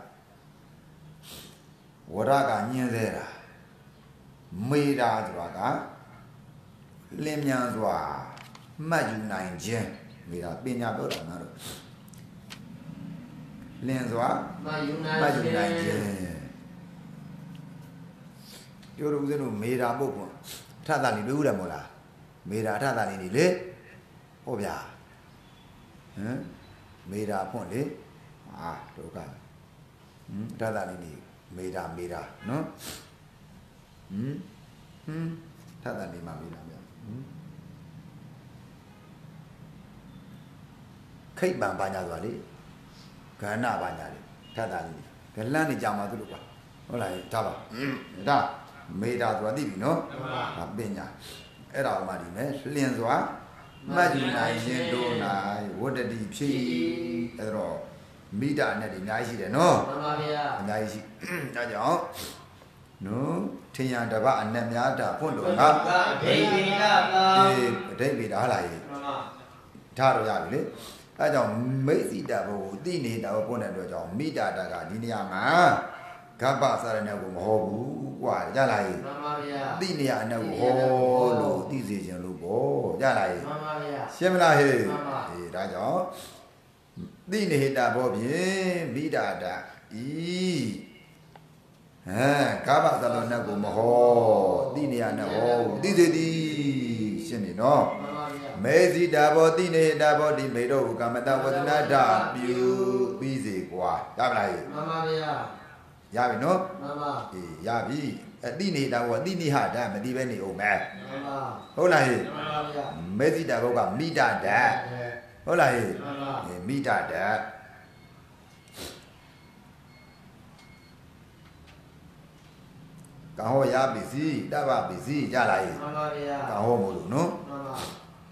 ဝရကညင်းသေးတာမေတာဆိုတာကလင်းမြန်စွာမှတ်ယူနိုင်ခြင်းမေတာပညာပြောတာငါတို့လင်းစွာမှတ်ယူနိုင်ခြင်းပြောလို့ဦးဇင်းတို့မေတာပုတ်ကွန်ထတာလေးတွေ့ဦးတယ်မို့လားမေတာထတာလေးနေလေဟုတ်ဗျာဟမ်မေတာဖွင့်လေအာဒုက္ခဟမ်ထတာလေးနေမေတာမေတာနော်ဟမ်ဟမ်ထပ်တယ်နေမှာမေတာဗျဟမ်ခိတ်ပံပါညာဆိုတာလေကဏ္ဍပါညာလေထပ်တယ်နေကလန်းနေကြမှာသူတို့ကွာဟုတ်လားဒါပါဒါမေတာဆိုတာသိပြီနော်ဒါပညာအဲ့ဒါမှဒီမဲ့လျင်စွာမှတ်ယူနိုင်ခြင်းတို့၌ဝတ္တတိဖြစ်အဲ့တော့မိတာနဲ့ဒီအများကြီးရှိတယ်နော်မှန်ပါဗျာအများကြီးရှိဒါကြောင့်နော်ထင်ရတပအနက်များတာဖွင့်လို့ငါအဓိပ္ပိတပါအေးအဓိပ္ပိတဟာလားကြီးမှန်ပါထားတော့ရပြီလေအဲကြောင့်မိတ်စီတဘကိုသိနေတာကိုဖွင့်တဲ့အတွက်ကြောင့်မိတာတကဒီနေရာမှာကပ္ပစရဏကိုမဟောဘူးကွာကြလားကြီးမှန်ပါဗျာသိနေရအနက်ကိုဟောလို့သိစေခြင်းလို့ပေါ့ကြလားကြီးမှန်ပါဗျာရှင်းမလားဟေးအေးဒါကြောင့်သိနေဟိတာဘောဖြင့်မိဒာတာဤဟမ်ကာဘသလောနဲ့ကိုမဟောသိနေရနဲ့ဟောသိစေသည်ရှင်းနေနော်မေဇိတာဘောသိနေဟိတာဘောဒီမေတော့ကမ္မတဝဒနာတာပြုပြီးစေကွာရပါလားမှန်ပါဗျာရပြီနော်မှန်ပါအေးရပြီအသိနေတာဘောသိနေဟာတာမသိပဲနေအောင်မယ်မှန်ပါဟုတ်လားဟေးမှန်ပါဗျာမေဇိတာဘောကမိဒာတာဟုတ်လားဟေးမိဒတกะฮอยาปิสีตะบะปิสีကြလားမှန်ပါဗျာกะฮอမို့လို့နော်မှန်ပါ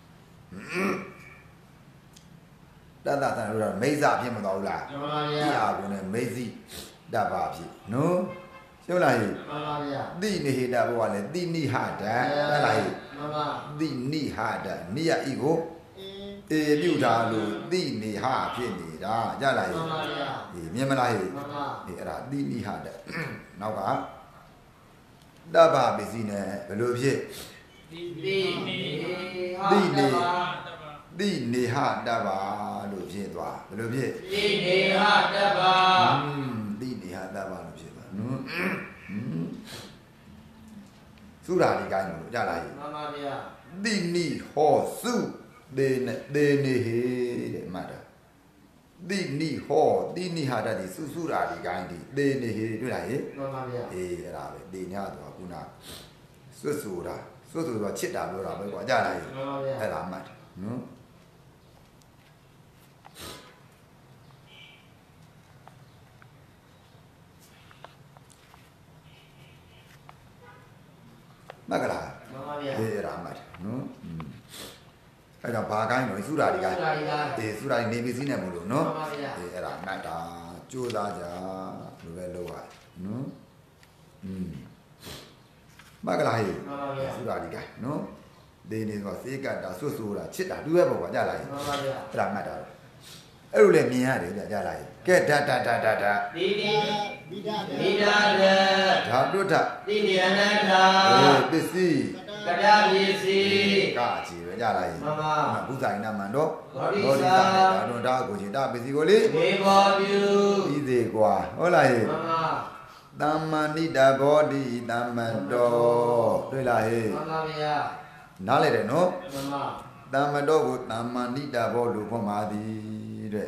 တတတန်လို့တော့မိစ္ဆာဖြစ်မသွားဘူးလားမှန်ပါဗျာဒီအာကုနဲ့မိစ္စီတဘဖြစ်နော်ရှင်းလားဟိမှန်ပါဗျာတိနိဟိတဘောကလည်းတိနိဟတဟုတ်လားဟိမှန်ပါတိနိဟတနိယဤကိုအေပြုထားလို့တိနိဟဖြစ်နေတာကြလားဟိမှန်ပါဗျာဒီမြင်မလားဟိမှန်ပါဒီအဲ့ဒါတိနိဟတနောက်ကတဘပစ္စည်းနဲ့ဘယ်လိုဖြစ်တိနိတိနိတိနေဟတဘလို့ဖြစ်သွားဘယ်လိုဖြစ်တိနေဟတဘอืมတိနေဟတဘလို့ဖြစ်သွားနော်သုရာဒီကိုင်းလို့ကြားလားမှန်ပါဗျာတိနိဟောစုဒေနေဒေနေဟေတဲ့မှတ်တာတိနိဟောတိနိဟတတိစုစုရာဒီကိုင်းဒီဒေနေဟေတွေ့လားဟေမှန်ပါဗျာအေးအဲ့ဒါပဲဒေညဆိုတာခုနစွတ်ဆိုတာစွတ်ဆိုတာချစ်တာပြောတာပဲကွာကြားလားဟေမှန်ပါဗျာအဲ့ဒါမှတ်တယ်နော်မကလားမှန်ပါဗျာအေးအဲ့ဒါမှတ်တယ်နော်အဲ့တော့ဘာကိုင်းတော့သုရာဒီကိုင်းအေးသုရာဒီနေပစ္စည်းနဲ့မလို့နော်မှန်ပါဗျာအေးအဲ့ဒါမှတ်တာကြိုးစားကြလို့ပဲလုပ်ရတယ်နော်อืมမကလားဟေးမှန်ပါဗျာသုရာဒီကိုင်းနော်ဒေနေဆိုစေကတာဆွတ်ဆိုတာချစ်တာတူပဲပေါ့ကွာကြားလားဟေးမှန်ပါဗျာအဲ့ဒါမှတ်တာအဲ့လိုလေမြင်ရတယ်ကြာကြားလားဟေးကဲဓာတ်ဓာတ်ဓာတ်ဓာတ်ဓာတ်ဒီဒီမိဒာမိဒာဓဓာတုထတိနိယနထာအေးပစ္စည်းကတ္တပစ္စည်းကာချီပဲကြလားမှန်ပါဘုဇာယနာမန္တောဂောတိသာဓာတုဓာကိုချီတာပစ္စည်းကိုလေမေဘောပြုပြီးသေးကွာဟုတ်လားဟေးမှန်ပါသမ္မာနိတဘောတိသမ္မတောတွေ့လားဟေးမှန်ပါဗျာနားလေတယ်နော်မှန်ပါသမ္မတောကိုသမ္မာနိတဘောလို့ဖွင့်ပါသည်တဲ့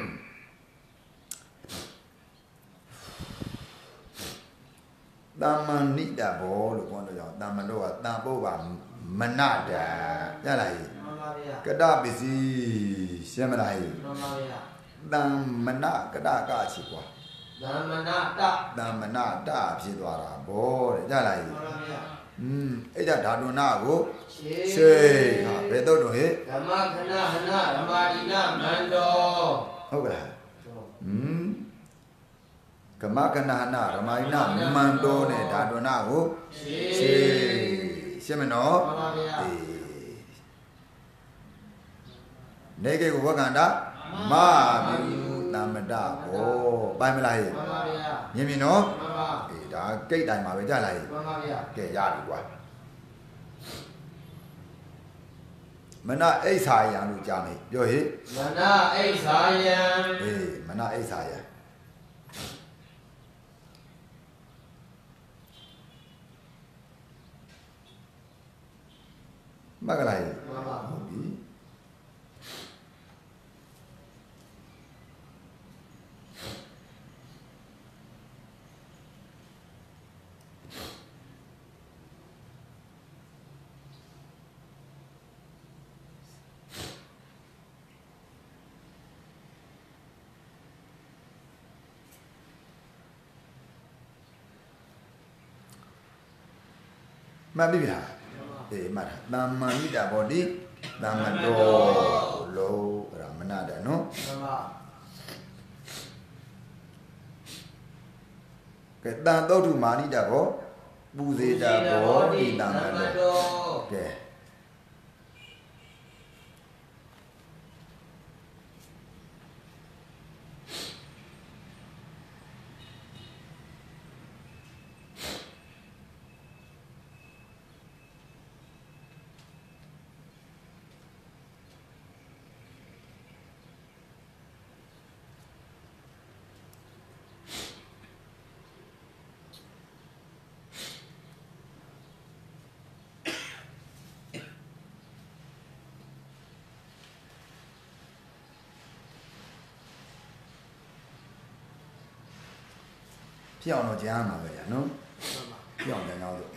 သမ္မာနိတဘောလို့ပြောတော့ကြောင့်သမ္မတော့ကတန်ဖို့ပါမနတရလားဟိမှန်ပါဗျာကတပစ္စည်းရှင်းမလားဟိမှန်ပါဗျာတမ္မနကတကချီကွာတမ္မနတတမ္မနတဖြစ်သွားတာဘောတဲ့ကြလားဟိမှန်ပါဗျာอืมအဲ့ဒါဓာတုနာကိုရှေးဟာဘယ်တော့တော့ဟိဓမ္မခဏဟနဓမ္မာဒီနမန္တောဟုတ်ကဲ့อืมကမကနာနာရမိုင်းနာမန်တော်နဲ့ဓာတုနာကိုရှေးရှင်းမနော်မှန်ပါဗျာအေးနေကေကိုဝကန္တာမဘီတမ္မတဘောပိုင်းမလားဟဲ့မှန်ပါဗျာမြင်မြင်နော်မှန်ပါအေးဒါကိတ်တိုင်မှာပဲကြားလိုက်မှန်ပါဗျာကဲရပြီကွာမနအိဋ္ဌာယံလို့ကြားမယ်ပြောဟဲ့မနအိဋ္ဌာယံအေးမနအိဋ္ဌာယံမကလိုက်မှန်ပါဟုတ်ပြီမှတ်ပြီလားအေးမှတ်တာသမ္မာနိတဘောတိသမ္မတောလောအဲ့ဒါမနာတယ်နော်မှန်ပါကဲတန်တုတ်ထုမာနိတဘောပူဇေတဘောတိသမ္မတောကဲဖြစ်အောင်တော့ကြားမှာပဲညာနော်ဖြစ်အောင်လည်းနောက်လို့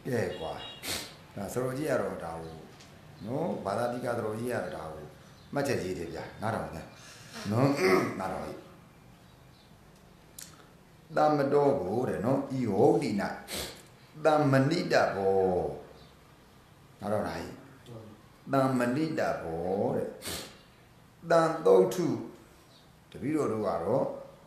ကဲကွာဒါစရိုကြီးရတော့ဒါကိုနော်ဘာသာတိကစရိုကြီးရတော့ဒါကိုမှတ်ချက်ကြီးတယ်ဗျာနားတော်တယ်နော်နားတော်ကြီးတမတော်ကိုတဲ့နော်ဤဟုတ်ဒီနာတမဏိတဘောနားတော်လားတမဏိတဘောတဲ့တန်သုတ်ထုတပည့်တော်တို့ကတော့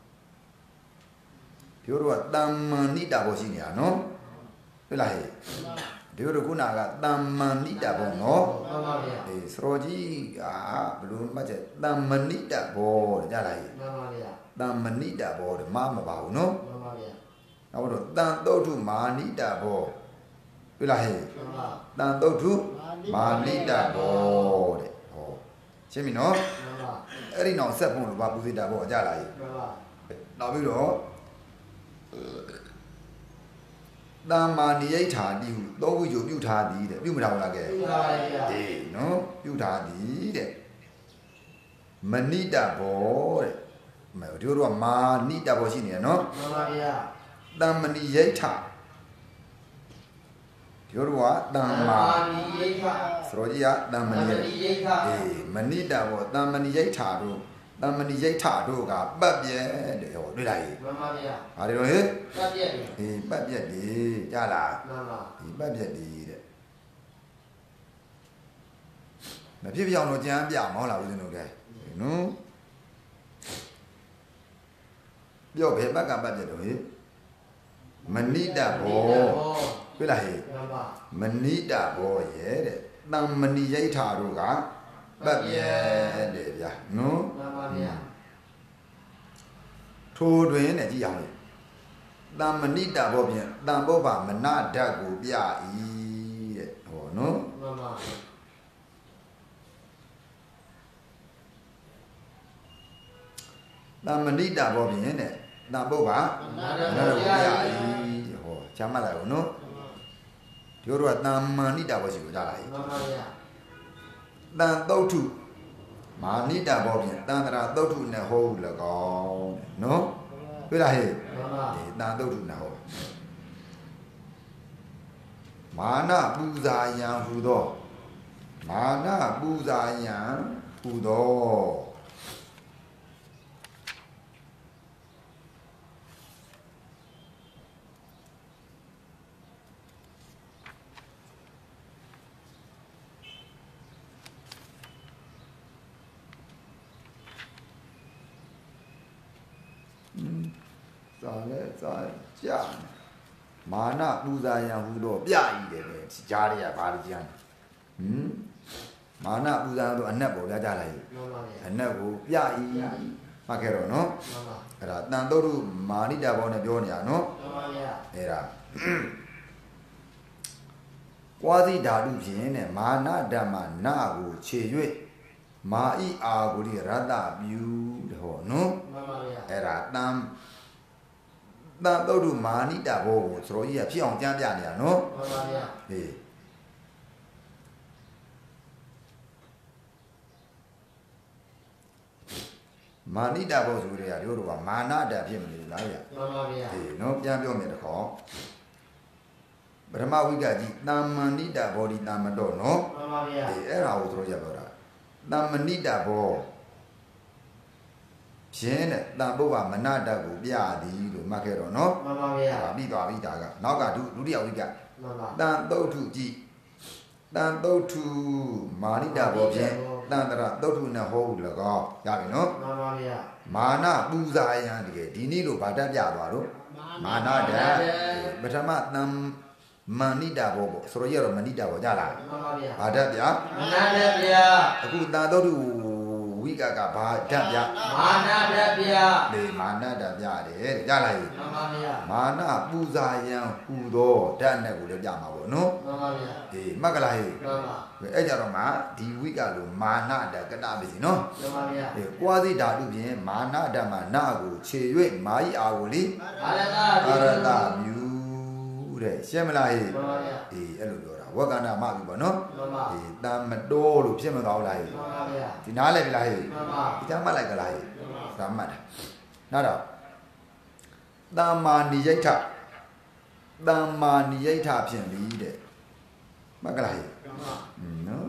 ဒီတို့ကတမ္မဏိတဘောရှိနေတာနော်ဟုတ်လားဟဲ့ဒီတို့ခုနကတမ္မဏိတဘောနော်မှန်ပါဗျာအေးစရောကြီးကဘလို့မှတ်ချက်တမ္မဏိတဘောတဲ့ကြားလားဟဲ့မှန်ပါဗျာတမ္မဏိတဘောတဲ့မမပါဘူးနော်မှန်ပါဗျာနောက်တော့တန်သုတ်ထုမာဏိတဘောဟုတ်လားဟဲ့မှန်ပါတန်သုတ်ထုမာဏိတဘောတဲ့ဟောရှင်းပြီနော်မှန်ပါအဲ့ဒီနောက်ဆက်ဖို့လို့ဘာပူဇေတာဘောကြားလားဟဲ့မှန်ပါနောက်ပြီးတော့တမ္မာနိယိဋ္ဌာတိဟုသုံးခုယူပြုထားသည်တဲ့ပြုမထားဘူးလားကဲပြုထားပါဗျာအေးနော်ပြုထားသည်တဲ့မဏိတဘောတဲ့မတို့တို့ကမာဏိတဘောရှိနေတယ်နော်မှန်ပါဗျာတမ္မဏိယိဋ္ဌာတို့တို့ကတမ္မာနိယိဋ္ဌာစရောကြီးကတမ္မဏိယိဋ္ဌာအေးမဏိတဘောတမ္မဏိယိဋ္ဌာတို့တမ္မဏိယိဋ္ဌာတို့ကပတ်ပြဲတဲ့ဟောတွေ့လားဟဲ့မှန်ပါဗျာဟာဒီတော့ဟဲ့ပတ်ပြဲအေးပတ်ပြဲဒီကြားလားမှန်ပါဒီပတ်ပြဲဒီတဲ့မဖြစ်ပြောင်းတော့ကြမ်းပြမဟုတ်လားဦးဇင်းတို့ကဲနော်ပြောဘယ်ဘက်ကပတ်ပြဲတော့ဟဲ့မဏိတဘောတွေ့လားဟဲ့မှန်ပါမဏိတဘောရဲ့တဲ့တမ္မဏိယိဋ္ဌာတို့ကပတ်ပြဲတဲ့ဗျာနော်မှန်ပါဗျာထိုတွင်တဲ့ကြည့်အောင်လေတမ္မဏိတဘောဖြင့်တံဘောပါမနဓာတ်ကိုပြ၏တဲ့ဟောနော်မှန်ပါတမ္မဏိတဘောဖြင့်တဲ့တံဘောပါမနဓာတ်ကိုပြ၏ဟောချမ်းမလာဘူးနော်ဒီတို့ကတမ္မဏိတဘောရှိကိုကြားလာ යි မှန်ပါဗျာတန်သုတ်ထုမာဏိတဘောဖြင့်တန်တရာသုတ်ထုနဲ့ဟောဟု၎င်းနော်တွေ့လားဟဲ့မှန်ပါဒီတန်သုတ်ထုနဲ့ဟောမာနပူဇာယံဟူသောမာနပူဇာယံဟူသောစာလဲစာကြာမာနပူဇာယံဟူတော့ပြဤတယ်ပဲကြားရရဘာလို့ကြားဟမ်မာနပူဇာတော့အနက်ပေါ်ကြားကြလိုက်မှန်ပါဗျာအနက်ကိုပြဤမှတ်ခဲ့တော့နော်မှန်ပါအဲ့ဒါတန်တုတ်တို့မာဏိတဘောနဲ့ပြောနေတာနော်မှန်ပါဗျာအဲ့ဒါကွာစီဓာတုဖြင့်တဲ့မာနဓမ္မနာကိုခြေ၍မာဤအာကိုရတပြုတဲ့ဟောနော်မှန်ပါဗျာအဲ့ဒါတန်တန်တုတ်တို့မာဏိတဘောကိုစရောကြီးကဖြစ်အောင်ကြမ်းပြနေတာနော်မှန်ပါဗျာဟေးမာဏိတဘောဆိုတဲ့ကတို့တို့ကမာနတဖြစ်မလို့လားဗျာမှန်ပါဗျာဟေးနော်ပြန်ပြောမယ်တခေါပထမဝိကကြီးတမ္မဏိတဘောဒီတမ္မတော့နော်မှန်ပါဗျာဟေးအဲ့ဒါကိုစရောကြီးပြောတာတမ္မဏိတဘောဖြင့်တဲ့တန်ဘုရားမနတတ်ကိုပြသည်လို့မှတ်ခဲ့တော့နော်မှန်ပါဗျာပြီးသွားပြီဒါကနောက်ကဒုဒုတိယဝိကမှန်ပါတန်သုတ်ထုကြည့်တန်သုတ်ထုမာဏိတဘောဖြင့်တန်တရသုတ်ထုနဲ့ဟောဟု၎င်းရပြီနော်မှန်ပါဗျာမာနပူဇာယံတကယ်ဒီနေ့လို့ဗာတက်ပြသွားတော့မာနတတ်ပထမတန်မာဏိတဘောပေါ့ဆိုတော့ရတော့မဏိတဘောကြလားမှန်ပါဗျာဗာတက်ပြမနတတ်ဗျာအခုတန်သုတ်ထုဝိကကဘာဓာတ်ပြမာနဓာတ်ပြလေမာနဓာတ်ပြတယ်ကြားလိုက်မှန်ပါဗျာမာနပူဇာယံဟူသောဓာတ်နဲ့ကိုလည်းပြမှာပေါ့နော်မှန်ပါဗျာအေးမှတ်ကလားဟဲ့မှန်ပါအဲ့ကြတော့မှဒီဝိကလိုမာနဓာတ်ကတပစီနော်မှန်ပါဗျာအေးကွာစီဓာတုဖြင့်မာနဓာတ်မှာနာကိုခြေ၍မာဤအာကိုလေအာရတအာရတမြူတဲ့ရှင်းမလားဟဲ့မှန်ပါဗျာအေးအဲ့လိုပြောဝကန္နာမပြီပေါ့နော်မှန်ပါဒီတမ်မတိုးလို့ဖြစ်မကောင်းလားဟဲ့မှန်ပါဗျာဒီနားလဲပြီလားဟဲ့မှန်ပါဒီတမ်းမှတ်လိုက်ကလားဟဲ့ဒါမှတ်တာနောက်တော့တမ္မာနိယိဋ္ဌတမ္မာနိယိဋ္ဌဖြင့်လီတဲ့မှတ်ကြလားနော်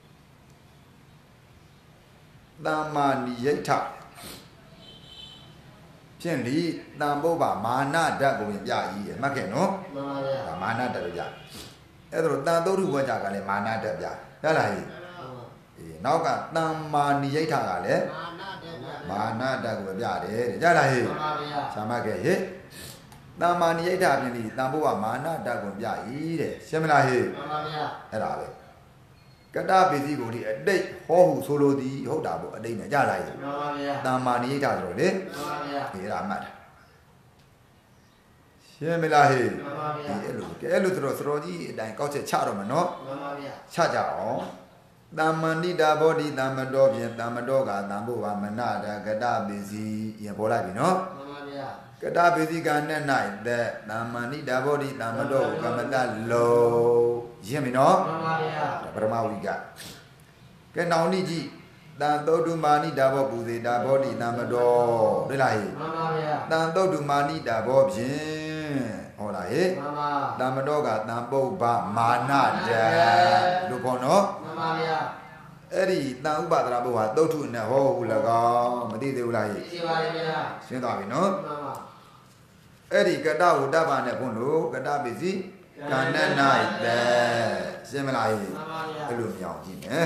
တမ္မာနိယိဋ္ဌဖြင့်လီတန်ဖို့ပါမာနဓာတ်ကိုပြကြီးတယ်မှတ်ခဲ့နော်မှန်ပါဗျာမာနဓာတ်လို့ပြအဲ့ဒါတော့တန်သုဒ္ဓဝါကြကလည်းမာနဓာတ်ပြရလားဟဲ့အေးနောက်ကတမ္မာနိယိဋ္ဌကလည်းမာနဓာတ်ကိုပြတယ်တဲ့ရလားဟဲ့မှန်ပါဗျာရှာမှတ်ခဲ့ဟဲ့တမ္မာနိယိဋ္ဌဖြင့်လီတန်ဖို့ပါမာနဓာတ်ကိုပြကြီးတဲ့ရှင်းမလားဟဲ့မှန်ပါဗျာအဲ့ဒါပဲကတ္တပိစီကိုဒီအတိတ်ဟောဟုဆိုလိုသည်ဟုတ်တာပေါ့အတိတ်နဲ့ကြလိုက်မှန်ပါဗျာတမ္မာနိယိဋ္ဌဆိုတော့လေမှန်ပါဗျာဒီအဲ့ဒါမှတ်တာရှင်းမလားဟဲ့မှန်ပါဗျာဒီအဲ့လိုကဲအဲ့လိုဆိုတော့စတော်ကြီးအတိုင်းကောက်ချက်ချတော့မနော်မှန်ပါဗျာချကြအောင်တမ္မဏိတာဘောဓိတမ္မတော်ဖြင့်တမ္မတော်ကတမ္ဘောဝမနတာကတ္တပိစီရင်ပေါ်လိုက်ပြီနော်မှန်ပါဗျာကတ္တပိစီကနဲ့၌တဲ့တမ္မဏိတာဘောဓိတမ္မတော်ကမတလုံးရင်းပြီနော်မှန်ပါဗျာပရမဝိကကဲနောင်နိကြီးတန်သုဒ္ဓမာနိတာဘောပူဇေတာဘောဓိတမ္မတော်တွေ့လားဟဲ့မှန်ပါဗျာတန်သုဒ္ဓမာနိတာဘောဖြင့်ဟောလားဟဲ့မှန်ပါတမ္မတော်ကတန်ပုပ္ပမာနတံလို့ခေါ်နော်မှန်ပါဗျာအဲ့ဒီတန်ဥပဒရာဘုဟာသုတ်ထုနဲ့ဟောဟု၎င်းမသိသေးဘူးလားဟဲ့သိပါပါဗျာရှင်းသွားပြီနော်မှန်ပါအဲ့ဒီကတ္တဝတ္တဗနဲ့ဖွင့်လို့ကတ္တပိစီကဏ္ဍ၌တဲ့ရှင်းမလားဟဲ့မှန်ပါဗျာအဲ့လိုမြောင်ကြည့်မယ်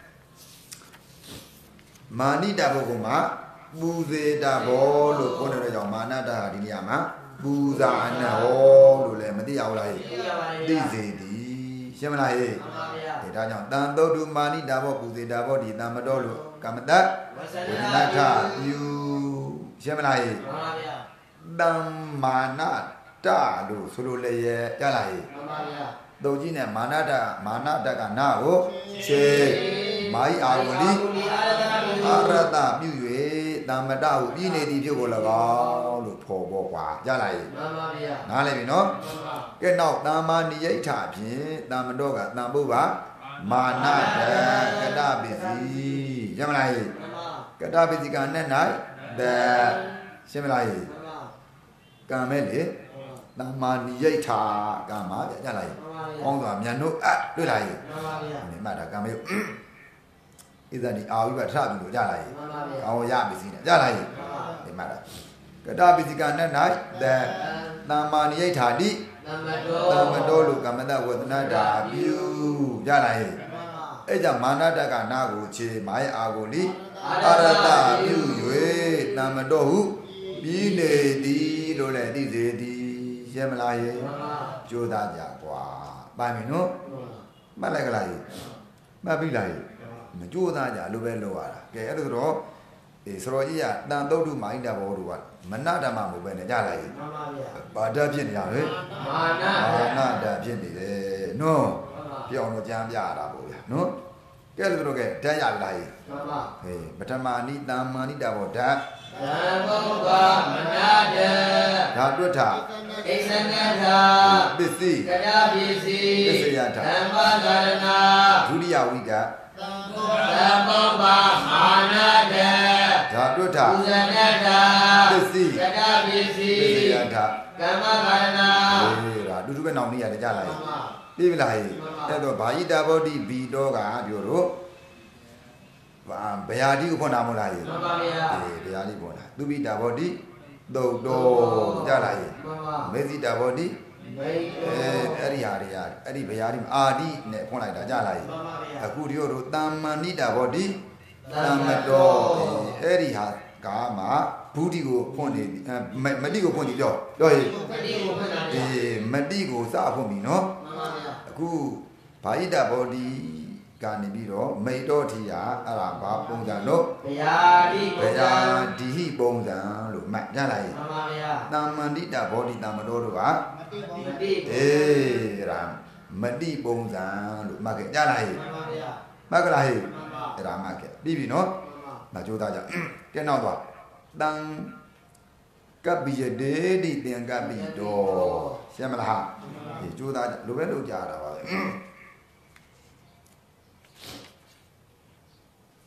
မာနိတဘုကမှာပူဇေတဘောလို့ခေါ်တဲ့ကြောင့်မာနတဟာဒီနေရာမှာပူဇာအနဟောလို့လည်းမသိရဘူးလားဟဲ့သိစေသည်ရှင်းမလားဟဲ့မှန်ပါဗျာဒါကြောင့်တန်သုဒ္ဓမာနိတဘောပူဇေတဘောဒီတမ္မတော်လို့ကမ္မတဝဇနထယူရှင်းမလားဟဲ့မှန်ပါဗျာတမ္မာနတလို့ဆိုလို့လည်းရလားဟဲ့မှန်ပါဗျာတုတ်ကြီးနဲ့မာနတမာနတကနာကိုရှေမာယီအာဝလီအာရတပြု၍တမ္မတဟုပြည်နေသည်ဖြစ်ကို၎င်းလို့ဖော်ပေါ်ကွာရလားဟဲ့မှန်ပါဗျာနားလည်ပြီနော်မှန်ပါကဲနောက်တမ္မာနိယိဋ္ဌဖြင့်တမ္မတော်ကတန်ဖို့ပါမာနတကတ္တပိစီရမလားဟဲ့မှန်ပါကတ္တပိစီကနဲ့၌တဲ့ရှင်းမလားဟဲ့မှန်ပါကံမဲ့လေတမ္မာနိယိဋ္ဌကံမှာပြရလားဟဲ့ကောင်းစွာမြန်တို့အတွေ့လားဟဲ့မှန်ပါဗျာဒီမှာဒါကံမဲ့ဣဇာတိအာဝိပထပြီလို့ကြလားဟဲ့ကောင်းရပြီစီနဲ့ကြလားဟဲ့ဒီမှာဒါကတ္တပိစီကနဲ့၌တဲ့တမ္မာနိယိဋ္ဌာတိတမ္မတော်တမ္မတော်လို့ကမ္မတဝဒနာတာပြုကြလားဟဲ့အဲ့ကြောင့်မာနတကနာကိုခြေမာယအာကိုလိအာရတပြု၍တမ္မတော်ဟုပြီးနေသည်လို့လည်းသိစေသည်ရှင်းမလားဟဲ့ကြိုးစားကြကွာပိုင်ပြီနော်မှတ်လိုက်ကလားဟဲ့မှတ်ပြီလားဟဲ့မကြိုးစားကြလို့ပဲလုပ်ရတာကဲအဲ့လိုဆိုတော့အေးစရောကြီးကတန်သုဒ္ဓမာဟိတဘောတို့ကမနဓမ္မမဟုတ်ပဲနဲ့ကြလိုက်မှန်ပါဗျာဘာဓာတ်ဖြစ်နေရလဲမာနမာနဓာတ်ဖြစ်နေတယ်နော်ပြောင်းတော့ကြမ်းပြရတာပေါ့ဗျာနော်ကဲလို့ဆိုတော့ကဲဓာတ်ရပြီလားဟဲ့မှန်ပါဟေးပထမနိတမ္မာနိတဘောဓာတ်သံဃောကမနာတဓာတွဋ္ဌဣသနထာပစ္စည်းကရပစ္စည်းပစ္စယထာဓမ္မကရဏဒုတိယဝိကသံဃောကမာနာတဓာတွဋ္ဌဥဇနထာပစ္စည်းကရပစ္စည်းပစ္စယထာဓမ္မကရဏဟေးဒါဒုတိယနောင်လေးရတယ်ကြားလိုက်ပြီလားဟဲ့အဲ့တော့ဘာယိတဘောတိဘီတော့ကပြောတော့ဘာဘယာတိကိုဖွင့်တာမဟုတ်လားဟဲ့မှန်ပါဗျာအေးဘယာတိဖွင့်တာသူပိတာဘောတိသုတ်တော်ကြားလားဟဲ့မှန်ပါမေဇိတာဘောတိမေအဲအဲ့ဒီဟာတွေကအဲ့ဒီဘယာတိအာတိနဲ့ဖွင့်လိုက်တာကြားလားဟဲ့မှန်ပါဗျာအခုဒီတို့တမ္မဏိတာဘောတိတမ္မတော်အဲ့ဒီဟာကမှဘူးတိကိုဖွင့်နေပြီမတိကိုဖွင့်နေပြောပြောဟဲ့မတိကိုဖွင့်တာအေးမတိကိုစဖွင့်ပြီနော်မှန်ပါဗျာအခုဘာယိတဘောတိကနေပြီးတော့မိတ်တော်ထီယာအဲ့ဒါဘာပုံစံလို့ဗျာတိပုံစံဗျာဒီဟိပုံစံလို့မှတ်ကြလိုက်မှန်ပါဗျာတမ္မန္တိတဘောဓိတမ္မတော်တို့ကမတိအေးအဲ့ဒါမတိပုံစံလို့မှတ်ခဲ့ကြလိုက်မှန်ပါဗျာမှတ်ကြလားဟဲ့အဲ့ဒါမှတ်ခဲ့ပြီးပြီနော်မှန်ပါကြိုးစားကြကဲနောက်သွားတန်ကပ္ပိယဒေတိသင်္ကပ္ပိတော်ရှင်းမလားဒီကြိုးစားကြလိုပဲလုပ်ကြတာပါ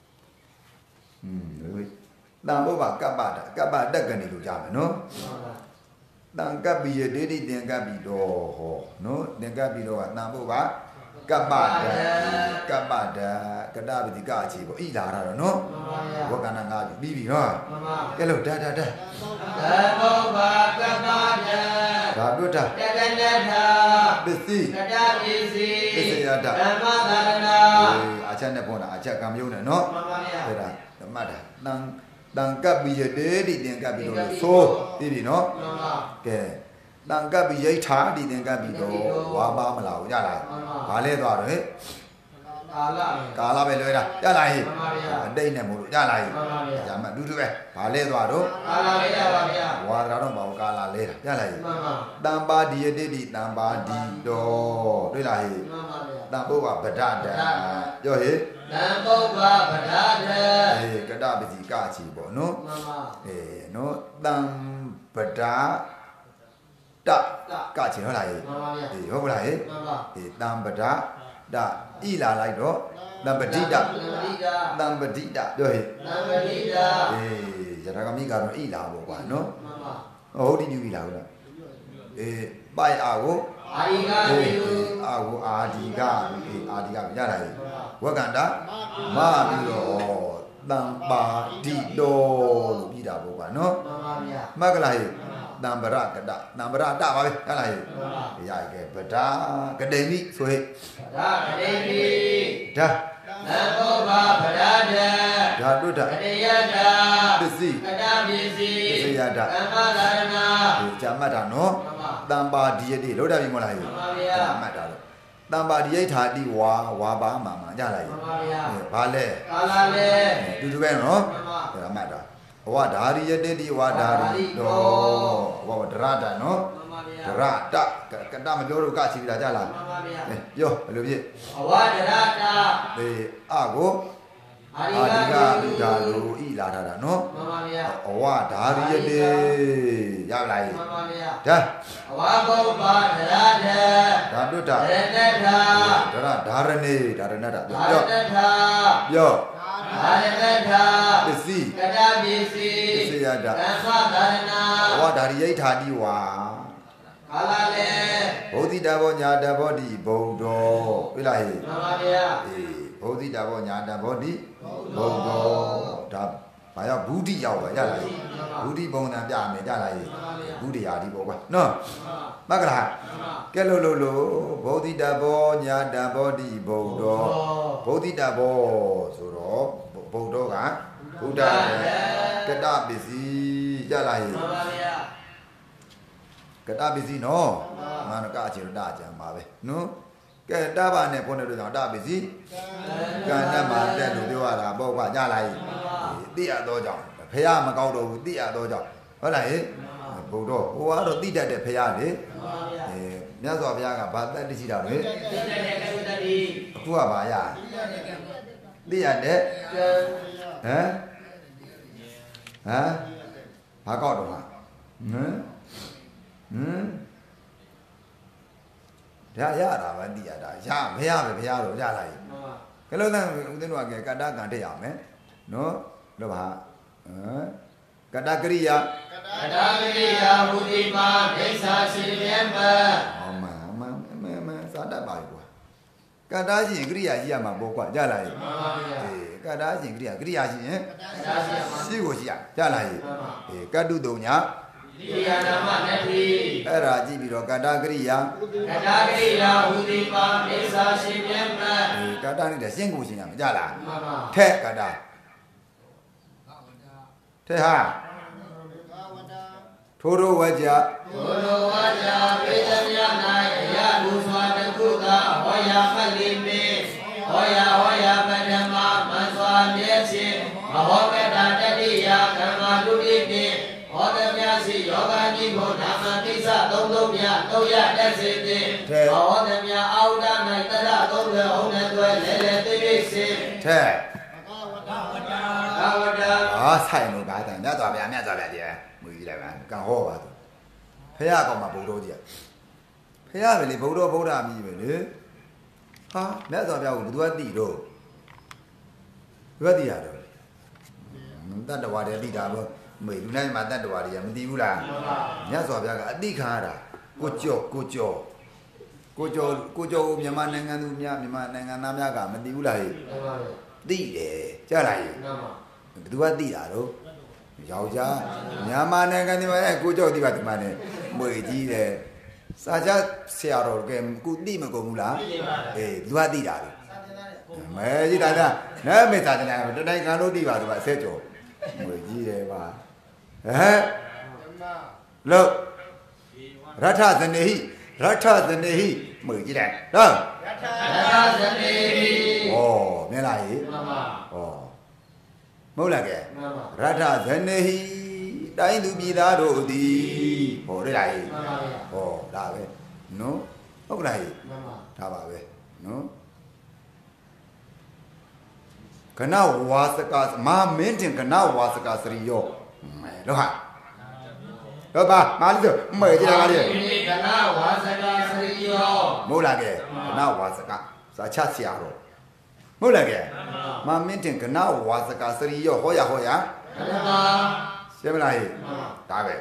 อืมတန်ဖို့ပါကပ္ပတာကပ္ပတက်ကနေလို့ကြားမယ်နော်တန်ကပ်ပြီးရဒိဋ္ဌိသင်္ကပ်ပြီးတော့ဟောနော်သင်္ကပ်ပြီးတော့ကတန်ဖို့ကကပ္ပဒကပ္ပဒကတပတိကအခြေပေါ့ဣလာရတော့နော်ဝကဏငါပြီးပြီနော်ကဲလို့ဒါဒါဒါသဘောဘာကပ္ပဒဒါတို့တာတကနထာပစ္စည်းကတပစ္စည်းပစ္စယတဓမ္မသာရဏအာချက်နဲ့ပေါ့လားအာချက်ကံမျိုးနဲ့နော်မှန်ပါဗျာဒါဓမ္မတာတန်တန်ကပ်ပြီးရဒိဋ္ဌိသင်္ကပ်ပြီးတော့ဆိုပြီးပြီနော်မှန်ပါကဲတန်ကပ်ပြီးရိဋ္ဌာဒီသင်္ကပ်ပြီးတော့ဝါပါမလာဘူးကြလားဘာလဲသွားတော့ဟဲ့ကာလကာလပဲလွဲတာကြလားဟဲ့မှန်ပါဗျာအတိတ်နဲ့မို့လို့ကြလားဟဲ့မှန်ပါဗျာဂျာမတူတူပဲဘာလဲသွားတော့ကာလလဲရပါဗျာဝါဒရာတော့ဘာကာလလဲတာကြလားဟဲ့မှန်ပါတံပါဒီယတိတိတံပါဒီတော်တွေ့လားဟဲ့မှန်ပါဗျာတံပုဗ္ဗဗဒ္ဒတံပြောဟဲ့တံပုဗ္ဗဗဒ္ဒတံအေးကတပတိကချီပေါ့နော်မှန်ပါအေးနော်တံပဒတကချင်ဟုတ်လားဟဲ့မှန်ပါဗျာအေးဟုတ်လားဟဲ့မှန်ပါအေးတံပဒတဣလာလိုက်တော့တံပတိတတံပတိတပြောဟဲ့တံပတိတအေးဇရကမိကတော့ဣလာပေါ့ကွာနော်မှန်ပါဟုတ်ဒီညူဣလာဟုတ်လားအေးပိုက်အာကိုအာဒီကအေးအာကိုအာဒီကအေးအာဒီကရလာဟဲ့ဝကန္တာမပြီးတော့တံပါတိတော်လို့ပြီးတာပေါ့ကွာနော်မှန်ပါဗျာမကလာဟဲ့တံပရကတတံပရတပါပဲဟဲ့လားဟဲ့ရရကဲပဒါကတိမိဆိုဟဲ့ဒါကတိမိဒါသဘောဘာဗဒဒဒါတုဒ္ဒကတိယတာပစ္စည်းကတပစ္စည်းပစ္စယတာဓမ္မသာရဏဒီဂျမတ်တာနော်တံပါဒီယတိလို့တာပြီမလားဟဲ့မှန်ပါဗျာဓမ္မတ်တာလို့တံပါဒီယိဋ္ဌာတိဝါဝါပါမှာမှာကြလားဟဲ့မှန်ပါဗျာဘာလဲကာလလဲတူတူပဲနော်မှန်ပါဓမ္မတ်တာဝါဓာရိယတိတိဝါဓာရိတော်ဝါဒရတနော်ဒရတကတမပြောလို့ကရှိပြီလားကြလားမှန်ပါဗျာပြောဘယ်လိုဖြစ်အဝဒရတအေးအကိုအာဒီကလူဓာလူဣလာထားတာနော်မှန်ပါဗျာအဝဓာရိယတိရလားမှန်ပါဗျာဒါအဝဘုဗ္ဗဒရတဒါတုတ္တရဏထဒရဓာရဏေဓာရဏတပြောပြောပြောအာရဏထာပစ္စည်းကတပစ္စည်းပစ္စယတာဓမ္မသာရဏဝါဓာရိယိဋ္ဌာတိဝါကာလလေဘုဒ္ဓတဘောညာတဘောတိဘုံတော်တွေ့လားဟဲ့မှန်ပါဗျာအေးဘုဒ္ဓတဘောညာတဘောတိဘုံတော်ဒါဘာရောက်ဘူးတိရောက်ပါကြလားဘူးတိဘုံတန်ပြမယ်ကြလားဟဲ့ဘူးတိယာတိပေါ့ကွာနော်မကလားကဲလို့လို့လို့ဘုဒ္ဓတဘောညာတဘောတိဘုံတော်ဘုဒ္ဓတဘောဆိုတော့ဘုံတော်ကဘုဒ္ဓကတပစ္စည်းကြလားဟဲ့မှန်ပါဗျာကတပစ္စည်းနော်ငါကအခြေတော့တာကြံပါပဲနော်ကဲတပါနဲ့ဘုန်းတော်တို့ကြောင့်တပစ္စည်းကံနဲ့မှာတက်လို့ပြောရတာပေါ့ကွာကြလားဟဲ့သိရတော့ကြောင့်ဖះမကောက်တော့ဘူးသိရတော့ကြောင့်ဟုတ်လားဟဲ့ဘုံတော်ဟိုကတော့သိတတ်တဲ့ဖះလေအဲမြတ်စွာဘုရားကဘာတတ်တရှိတာလဲသိတတ်တဲ့ကရုတ္တိအခုကဘာရသိရတဲ့ဟမ်ဟမ်ဘာကောက်တော့ဟာဟမ်ဟမ်ဒါရတာပဲသိရတာရမရပဲဘုရားတော့ရလာပြီကလို့တဲ့ဦးသိန်းတို့ကကတ္တကံတက်ရမယ်နော်လို့ပါဟမ်ကတ္တကရိယာကတ္တကရိယာဘုဒ္ဓိမာဒိဋ္ဌာရှိမြတ်မဟောမှန်မှန်မှန်မှန်စာတတ်ပါပြီကွာကတ္တရှင်ကရိယာရှိရမှာပေါ့ကွာကြလာပြီမှန်ပါဗျာအေးကတ္တရှင်ကရိယာကရိယာရှိရင်ကတ္တရှိရမှာရှိကိုရှိရကြလာပြီအေးကတ္တုတုံညာဒီယာနာမနတိအဲ့ဒါကြည့်ပြီးတော့ကတ္တကရိယာကတ္တကရိယာဟူဒီပါဒိဋ္ဌာရှိမြတ်မအေးကတ္တနဲ့ရှင်းကိုရှင်းရမှာကြလားမှန်ပါထက်ကတ္တထဲဟာထိုးထိုးဝကြထိုးထိုးဝကြပေတမြ၌အယလူစွာတခုသာဟောရမလိမေဟောရဟောရပထမမစွာမျက်စိမဟောကတာတတိယကမ္မဒုတိပိဟောတမြစီယောဂာနိဘုဓမ္မကိစ္စသုံးသုံးမြသုံးရတက်စေတိဟောတမြအာဟုဒ၌တရသုံးရအောင်နဲ့တွဲလဲလဲသိသိစေထဲဘာဝတ္တအာဆိုင်လို့ပါတဲ့မြတ်စွာဘုရားမြတ်စွာဘုရားကြီးမူကြီးလိုက်ပါကံဟောပါသူဖះကောင်မှာဘုံတော်ကြီးဖះပဲလေဘုံတော်ဗုဒ္ဓမြည်ပဲလေဟာမြတ်စွာဘုရားကိုဘယ်သူကသိတော့ဘယ်သူကသိရတော့တတ္တဝါတွေသိတာပေါ့မေလူနိုင်မှာတတ်တော်ရည်မသိဘူးလားမြတ်စွာဘုရားကအတိခါရတာကိုကြော့ကိုကြော့ကိုကြော့ကိုကြော့မြန်မာနိုင်ငံသူများမြန်မာနိုင်ငံသားများကမသိဘူးလားဟဲ့သိတယ်ကြားလားဟဲ့ဘယ်သူကသိတာတော့ယောက်ျားမြန်မာနိုင်ငံဒီမှာကိုကြော့ဒီပါဒီမှာနဲ့မွေကြီးတယ်စာချဆရာတော်ကကိုသိမကုန်ဘူးလားအေးသူကသိတာလေမဲကြီးတာလားနဲမေသာတနာတတိုင်းကလို့သိပါသူကအဆက်ကျော်မွေကြီးတယ်ပါဟဲ့လို့ရထဇနေဟိရထဇနေဟိမွေကြီးတယ်နော်ရထဇနေဟိဩမြင်လားဟိမှန်ပါဩမဟုတ်လားကဲရထဇနေဟိတိုင်းသူပြည်သားတို့သည်ဟောရလားဟိမှန်ပါဗျာဟောဒါပဲနော်ဟုတ်လားဟိမှန်ပါဒါပါပဲနော်ကနဝါစကမာမင်းတင်ကနဝါစကစရိယောမဲတော့ဟာတော့ပါမာလိဆိုမဲကြည့်တာကလေးကနဝါစကစရိယောမဟုတ်လားကဲကနဝါစကစာချဆရာတော်မဟုတ်လားကဲမာမင်းတင်ကနဝါစကစရိယောဟောရဟောရမှန်ပါရှင်းမလားဟိဒါပဲ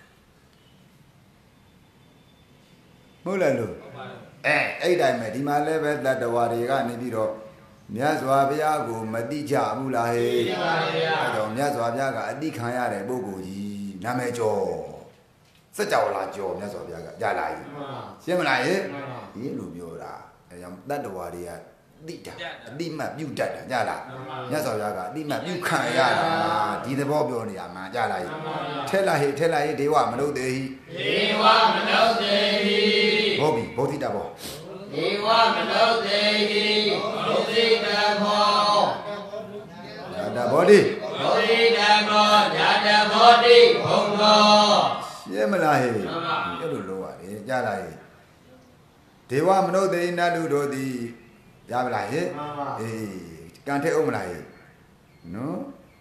မဟုတ်လားလို့အဲအဲ့တိုင်းပဲဒီမှာလည်းပဲတတ္တဝါတွေကနေပြီးတော့မြတ်စွာဘုရားကိုမတိကြဘူးလားဟဲ့သိပါဗျာအဲ့တော့မြတ်စွာဘုရားကအတိခံရတဲ့ပုဂ္ဂိုလ်ကြီးနာမည်ကျော်စัจ java လာကျော်မြတ်စွာဘုရားကကြားလာပြီရှင်းမလားဟဲ့ဒီလိုပြောတာအဲကြောင့်တတ္တဝါတွေကတိတာအတိမတ်ပြုတ်တတ်တာကြားလားမြတ်စွာဘုရားကအတိမတ်ပြုတ်ခံရတာဒီသဘောပြောနေရမှာကြားလားထဲလာဟဲ့ထဲလာဟဲ့ဒေဝမနုဿေဟိဒေဝမနုဿေဟိဟုတ်ပြီဘောဓိတဘောဒေဝမနုဿေဟိဘောဓိတဘောညာတဘောဓိဘောဓိတဘောညာတဘောဓိဘုံသောရှင်းမလားဟဲ့အဲ့လိုလုပ်ရတယ်ကြားလားဟဲ့ဒေဝမနုဿေနတ်လူတို့သည်ရပါလားဟဲ့အေးကံထဲအောင်မလားဟဲ့နော်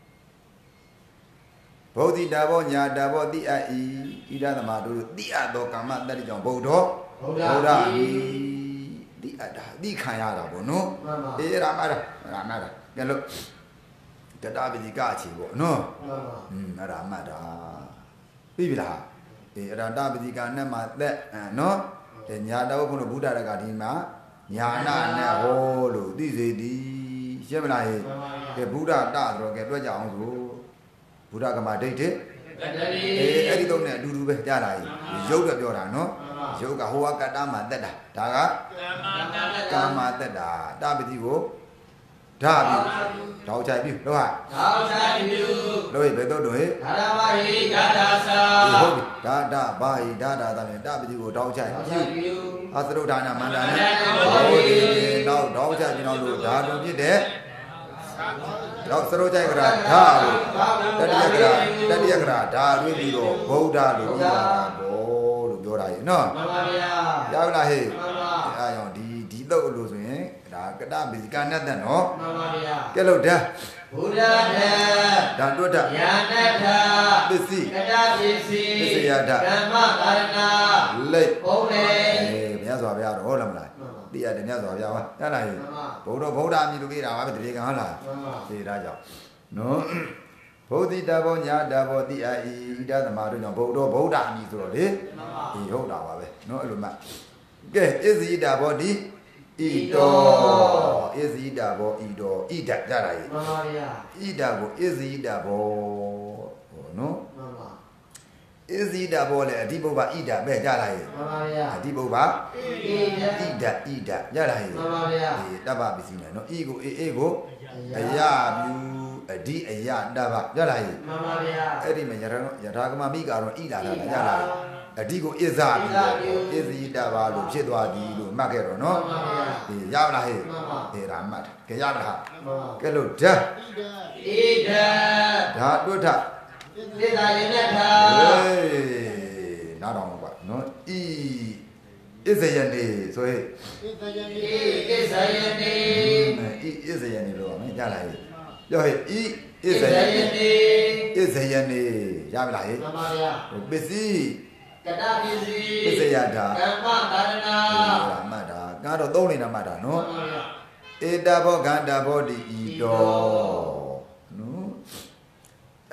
ဘောဓိတဘောညာတဘောတိအဤဣဒသမတို့တိအသောကာမတတ္တိကြောင့်ဗုဒ္ဓဗုဒ္ဓဤတိအတာတိခံရတာပေါ့နော်အေးရမှာတာရမှာတာကဲလို့တတပိကအခြေပေါ့နော်อืมအဲ့ဒါမှတ်တာပြီးပြီလားအေးအဲ့ဒါတပိကနဲ့မှသက်နော်တဲ့ညာတော်ဘုန်းတော်ဘုဒ္ဓရကဒီမှာညာနာနဲ့ဟောလို့သိစေသည်ရှင်းမလားဟဲ့ကဲဘုဒ္ဓတတော်ကဲတွက်ကြအောင်ဆိုဘုဒ္ဓကမဒိဋ္ဌိအေးအဲ့ဒီတော့နဲ့အတူတူပဲကြားလာရင်ရုပ်ကပြောတာနော်ရုပ်ကဟိုကကတ္တမှာတက်တာဒါကကာမတက်တာတပတိကိုဓာပြုတောက်ချိုက်ပြုလို့ဟာတောက်ချိုက်ပြုလို့ဘယ်တော့တော့ဟဲ့ဒါရမဟိဒါဒါသာဟုတ်ပြီဒါဒါဘာဟိဒါဒါသာနဲ့တပတိကိုတောက်ချိုက်ပြုအသရုဒ္ဓနာမန္တနဲ့ဟုတ်ဒီနောက်တောက်ချိုက်ပြီးတော့လို့ဓာတုံဖြစ်တဲ့တော့စရိုကြိုက်ကရာဓာလို့တတိယကရာတတိယကရာဓာရွေးပြီးတော့ဗုဒ္ဓလို့ပြောတာဘောလို့ပြောတာရေနော်မှန်ပါဗျာရောက်လားဟဲ့မှန်ပါအဲအောင်ဒီဒီတော့လို့ဆိုရင်ဒါကတပိကနဲ့တဲ့နော်မှန်ပါဗျာကဲလို့ဓာဘုရားဓာဓာတွတ်ဓာညာတထပစ္စည်းကတပစ္စည်းပစ္စယဓာဓမ္မကာရဏလိတ်ဘုံလေအေးမြတ်စွာဘုရားတော့ဟုတ်လားမလားသိရတယ်မြတ်စွာဘုရားဟောရလားဟဲ့ဘုရားဗုဒ္ဓအမြည်လို့ပြတာပါပဲတရေကံဟုတ်လားသိတာကြောင့်နော်ဘုဒ္ဓတဘောညာတဘောတိအာဤဣဒသမတို့ကြောင့်ဘုဒ္ဓဗုဒ္ဓအမြည်ဆိုတော့လေဒီဟုတ်တာပါပဲနော်အဲ့လိုမှကဲဣဇိတဘောဒီဣတောဣဇိတဘောဣတောဣဒကြတာကြီးမှန်ပါဗျာဣဒကိုဣဇိတဘောဟောနော်မှန်ပါဣဇိတဘောလေအဓိပုဗ္ဗဣဒပဲကြလာရဲ့မှန်ပါဗျာအဓိပုဗ္ဗဣဒဣဒကြလာရဲ့မှန်ပါဗျာဒီတပ္ပပစ္စည်းနဲ့နော်ဣကိုအေအေကိုအယပြုအဓိအယတပ္ပကြလာရဲ့မှန်ပါဗျာအဲ့ဒီမှာယထာယထာကမမိကတော့ဣလာလာကြလာရဲ့အဓိကိုဣဇာပြီးတော့ဣဇိတပါလို့ဖြစ်သွားသည်လို့မှတ်ခဲ့တော့နော်ဒီရပါလားဟဲ့ဒီရာမှတ်ကဲရပါလားကဲလို့ဓာဣဒဓာတွဋ္ဌသစ္စာယနထာဟေးနားတော်မှာပါနော်ဤဣဇယနေဆိုဟဲ့ဣဇယနေဣဇယနေဤဣဇယနေလို့မင်းကြားလာဟဲ့ပြောဟဲ့ဤဣဇယနေဣဇယနေရပါလားဟဲ့မှန်ပါဗျာပစ္စည်းကတပစ္စည်းပစ္စယဓာကမ္မကာရဏမှတ်တာကတော့သုံးနေတာမှတ်တာနော်ဧတဘောခန္ဓာဘောတိဤတော်နော်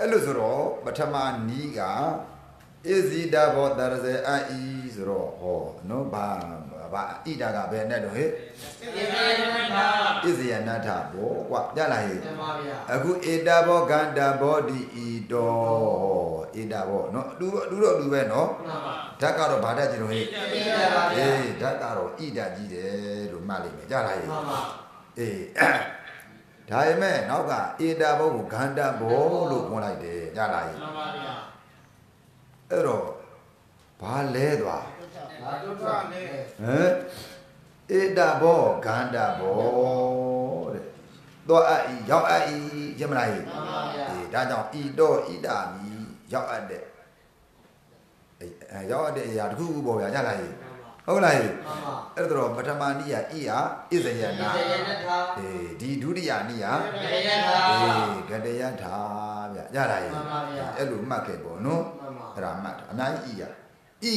အဲ့လိုဆိုတော့ပထမနီးကဣဇိတဘောတရဇေအဤဆိုတော့ဟောနော်ဘာဘာဣတာကဘယ်နဲ့တော့ဟဲ့ဣဇယနထဘောကွာကြလားဟဲ့အခုဣတာဘောဂန္တာဘောဒီဤတော်ဣတာဘောနော်လူလူတော့လူပဲနော်ဓာတ်ကတော့ဘာဓာတ်ကြီးတော့ဟဲ့အေးဓာတ်ကတော့ဣတာကြီးတယ်လို့မှတ်လိုက်မယ်ကြလားဟဲ့အေးဒါပေမဲ့နောက်ကဧတာဘောကိုဂန္တာဘောလို့ပြောလိုက်တယ်ကြလားဟဲ့အဲ့တော့ဘာလဲသွားဘာတို့ထွားလဲဟမ်ဧတာဘောဂန္တာဘောတဲ့တော့အဤရောက်အဤရမလားဟဲ့အေးဒါကြောင့်ဤတော့ဣတာမီရောက်အပ်တဲ့အဲရောက်အပ်တဲ့အရာတစ်ခုခုပေါ်ရကြလားဟဲ့ဟုတ်လားဟဲ့အဲ့တော့ပထမနိယဤဟာဣဇယနာအေးဒီဒုတိယနိယဂတယထာအေးဂတယထာဗျရလားဟဲ့အဲ့လိုမှတ်ခဲ့ပေါ့နော်အဲ့ဒါမှတ်တာအများကြီးဤရဤ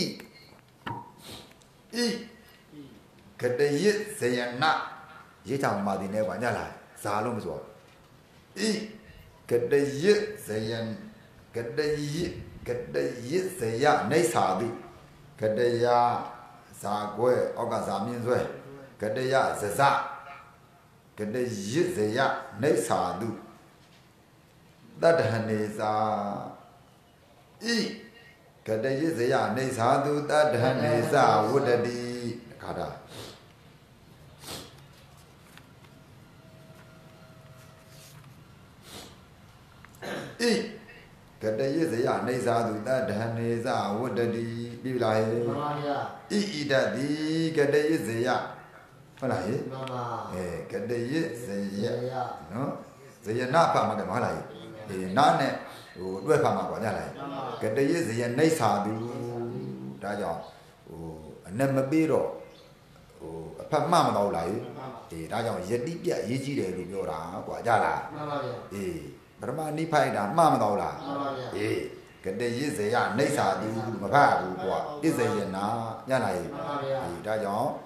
ဤဂတယဇယနာရေးချောင်မာဒီနဲ့ကွာညလားဇာလုံးမဆိုဤဂတယဇယံဂတယဂတယဇယနေသာတိဂတယဇာကွဲဩကဇာမြင့်ဆွဲဂတယဇဇဂတယဇယနေသာတုတတ္တဟနေသာဤဂတယဇယနေသာတုတတ္တဟနေသာဝတ္တတိခါတာဤဂတယဇယနေသာတုတတ္တဟနေသာဝတ္တတိပြီလားဟဲ့မှန်ပါဗျာဤဣဒတိဂတယဇယဟုတ်လားဟဲ့မှန်ပါအဲဂတယဇယနော်ဇယနာဖတ်မှာကဟုတ်လားဟဲ့ဒီနာနဲ့ဟိုတွဲဖတ်မှာပေါ့ညလားဂတယဇယနေသာတုဒါကြောင့်ဟိုအနက်မပေးတော့ဟိုအဖတ်မှမတော့လားဟဲ့ဒီဒါကြောင့်ယတိပြရေးကြည့်တယ်လို့ပြောတာကွာကြလားမှန်ပါဗျာအေးပရမနိဖိုက်တာမှမတော့လားမှန်ပါဗျာအေးဂတယဇယနေသာတုမဖတ်ဘူးကွာဣဇယနာညလားဟဲ့မှန်ပါဗျာဒီဒါကြောင့်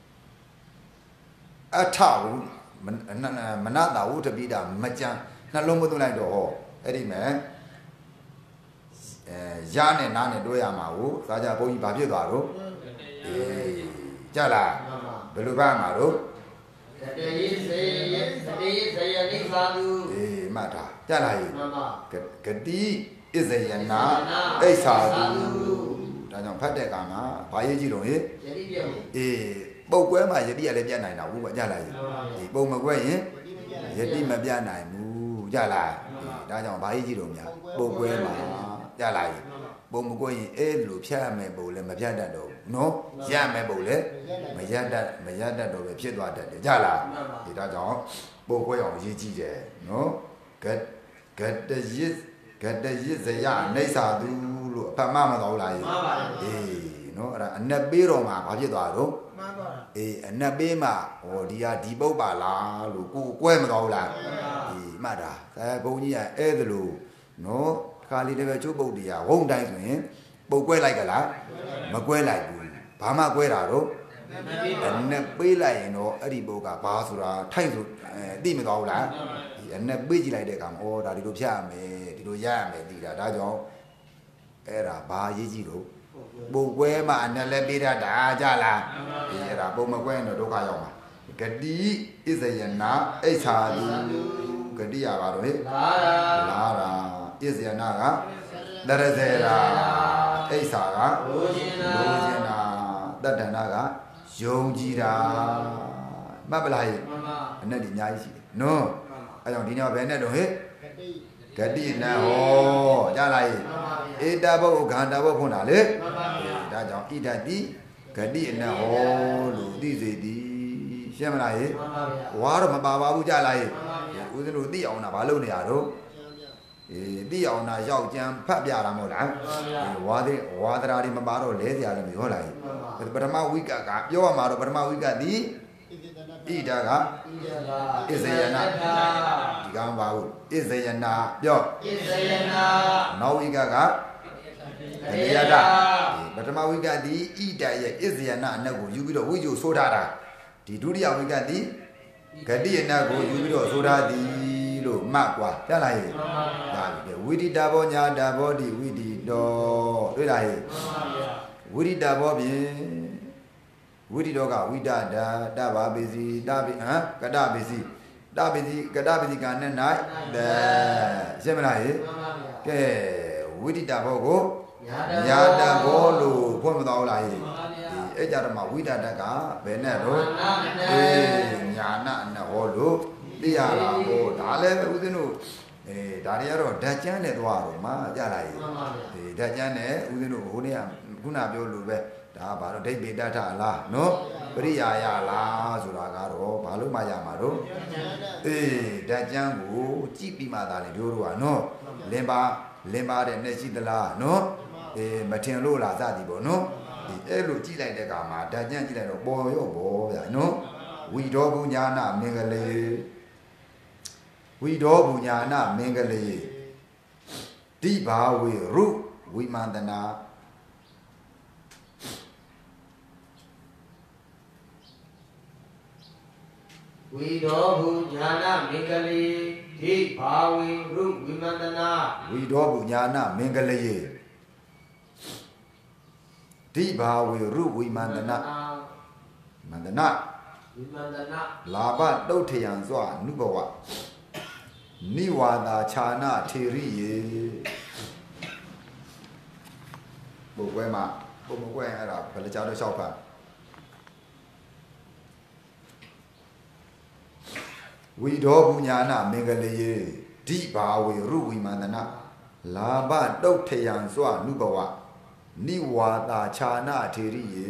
အထဝမနတာဝုတပိတာမကြံနှလုံးမသွင်းလိုက်တော့ဟောအဲ့ဒီမဲ့အဲရနဲ့နားနဲ့တွဲရမှာကိုသာကြဘုန်းကြီးဘာဖြစ်သွားတော့အေးကြလားဘယ်လိုပါမှာတော့ဂတယဇေယဂတယဇေယနိသာတုအေးမှတ်တာကြလားဟဲ့ဂတိဣဇယနာအိဋ္ဌာတုဒါကြောင့်ဖတ်တဲ့ကမှာဘာရေးကြည့်တော့ဟဲ့ယတိပြအေးပုတ်ကွဲမှာယတိကလည်းပြတ်နိုင်တာဘူးကွာကြလားဟဲ့ဒီပုံမကွဲရင်ယတိမပြတ်နိုင်ဘူးကြလားဒါကြောင့်ဘာရေးကြည့်တော့များပုတ်ကွဲမှာကြလားပုံမကွဲရင်အဲ့လိုဖြတ်ရမယ်ပုံလည်းမဖြတ်တတ်တော့ဘူးနော်ရမယ်ပုံလည်းမရတတ်မရတတ်တော့ပဲဖြစ်သွားတတ်တယ်ကြလားဒီဒါကြောင့်ပုတ်ကွဲအောင်ရေးကြည့်တယ်နော်ဂဂတယဂတယဇယနေသာတုလို့အဖတ်မှမတော်လားမှန်ပါဘူးအေးနော်အဲ့ဒါအနက်ပေးတော်မှာဘာဖြစ်သွားတော့မှန်ပါအေးအနက်ပေးမှာဟောဒီဟာဒီပုတ်ပါလားလို့ကိုကွဲမတော်လားအေးမှတ်တာအဲဘုန်းကြီးကအဲ့ဒါလို့နော်ခါလေးတပည့်ချိုးပုတ်တရားဝုံတိုင်းဆိုရင်ပုတ်ကွဲလိုက်ကလားမကွဲလိုက်ဘူးဘာမှကွဲတာတော့အနက်ပေးလိုက်ရင်တော့အဲ့ဒီပုတ်ကဘာဆိုတာထိုက်ဆိုအဲသိမတော်ဘူးလားဒီအနက်ပေးကြည့်လိုက်တဲ့အခါမှာဩဒါဒီလိုဖြတ်ရမယ်ဒီလိုရရမယ်သိတာဒါကြောင့်အဲ့ဒါဘာရေးကြည့်လို့ပုတ်ကွဲမှာအနက်လည်းပေးတတ်တာကြလားဒီအဲ့ဒါပုံမကွဲရင်တော့ဒုက္ခရောက်မှာဂတိဣဇယနာအိဋ္ဌာတုဂတိရပါတော့ဟဲ့လာတာလာတာဣဇယနာကတရဇေရာအိဋ္ဌာကလိုချင်တာလိုချင်တာတတ္တနာကယုံကြည်တာမှတ်ပလားဟဲ့မှန်ပါအနက်ဒီအများကြီးရှိတယ်နော်အဲ့ကြောင့်ဒီနေ့ဘယ်နဲ့တော့ဟဲ့ဂတိနံဟောကြားလိုက်ဧတဘုတ်ဂန္ဓဘုတ်ဖွင့်တာလေဒါကြောင့်ဣဒတိဂတိနံဟောလို့သိစေသည်ရှင်းမလားဟဲ့ဝါတော့မပါပါဘူးကြားလိုက်ဦးဇင်းတို့သိအောင်တာဘာလုပ်နေရတော့အေးသိအောင်တာရောက်ကြံဖတ်ပြတာမဟုတ်လားဝါတဲ့ဝါဒရာတွေမပါတော့လဲစရာလည်းမပြောလိုက်ပထမဝိကကပြောရမှာတော့ပထမဝိကသည်ဣဒါကဣဇယနာဒီကံပါဘူးဣဇယနာပြောဣဇယနာနောက်ဝိကကတရယတာပထမဝိကသည်ဣဒရဲ့ဣဇယနာအနက်ကိုယူပြီးတော့ဝိဇ္ဇိုဆိုထားတာဒီဒုတိယဝိကသည်ဂတိအနက်ကိုယူပြီးတော့ဆိုထားသည်လို့မှတ်กว่าပြလားဟဲ့ဒါပြီဝိတိတဘောညာတဘောဒီဝိတိတော်တွေ့လားဟဲ့ဝိတိတဘောဖြင့်ဝိတိတော်ကဝိတဒာတဘာပိစီတပိဟမ်ကတပိစီတပိစီကတပိစီကနဲ့၌ရှင်းမလားဟဲ့ကဲဝိတိတဘောကိုညာတဘောလို့ဖွင့်မတော်လားဟဲ့အဲ့ကြတော့မှဝိတတကဘယ်နဲ့တော့အေးညာနာနဲ့ဟောလို့သိရတာဟောဒါလည်းဦးဇင်းတို့အဲဒါတွေကတော့ဓာတ်ကျမ်းနဲ့သွားတော့မှကြလာရေးဒီဓာတ်ကျမ်းနဲ့ဦးဇင်းတို့ဟိုနေ့ကခုနပြောလို့ပဲဒါဘာလို့ဒိဋ္ဌိတထလားနော်ပရိယာယလားဆိုတာကတော့ဘာလို့မှရမှာတော့အေးဓာတ်ကျမ်းကိုကြည့်ပြီးမှသာလေတို့တို့ကနော်လင်ပါလင်ပါတဲ့နဲ့ရှိသလားနော်အေးမထင်လို့လားစသည်ပေါ့နော်ဒီအဲ့လိုကြည့်လိုက်တဲ့အခါမှာဓာတ်ကျမ်းကြည့်လိုက်တော့ပေါ်ရောပေါ်ဗျာနော်ဝီတော်ဘုညာနာမင်္ဂလေးဝီတော်ဘုညာနာမင်္ဂလေးတိဘာဝေရုဝိမန္တနာဝီတော်ဘုညာနာမင်္ဂလေးတိဘာဝေရုဝိမန္တနာဝီတော်ဘုညာနာမင်္ဂလေးတိဘာဝေရုဝိမန္တနာမန္တနာဝိမန္တနာလာဘတုတ်ထယံစွာနုဘဝနိဝါဒာခြာနာထေရိယေဘုကွဲမှာဘုမကွဲအဲ့ဒါဘယ်လိုကြားတော့လျှောက်ပါဝီတော်ဘုညာနာမင်္ဂလေးယေတိဘာဝေရုဝိမန္တနာလာဘတုတ်ထယံစွာနုဘဝနိဝါဒာခြာနာထေရိယေ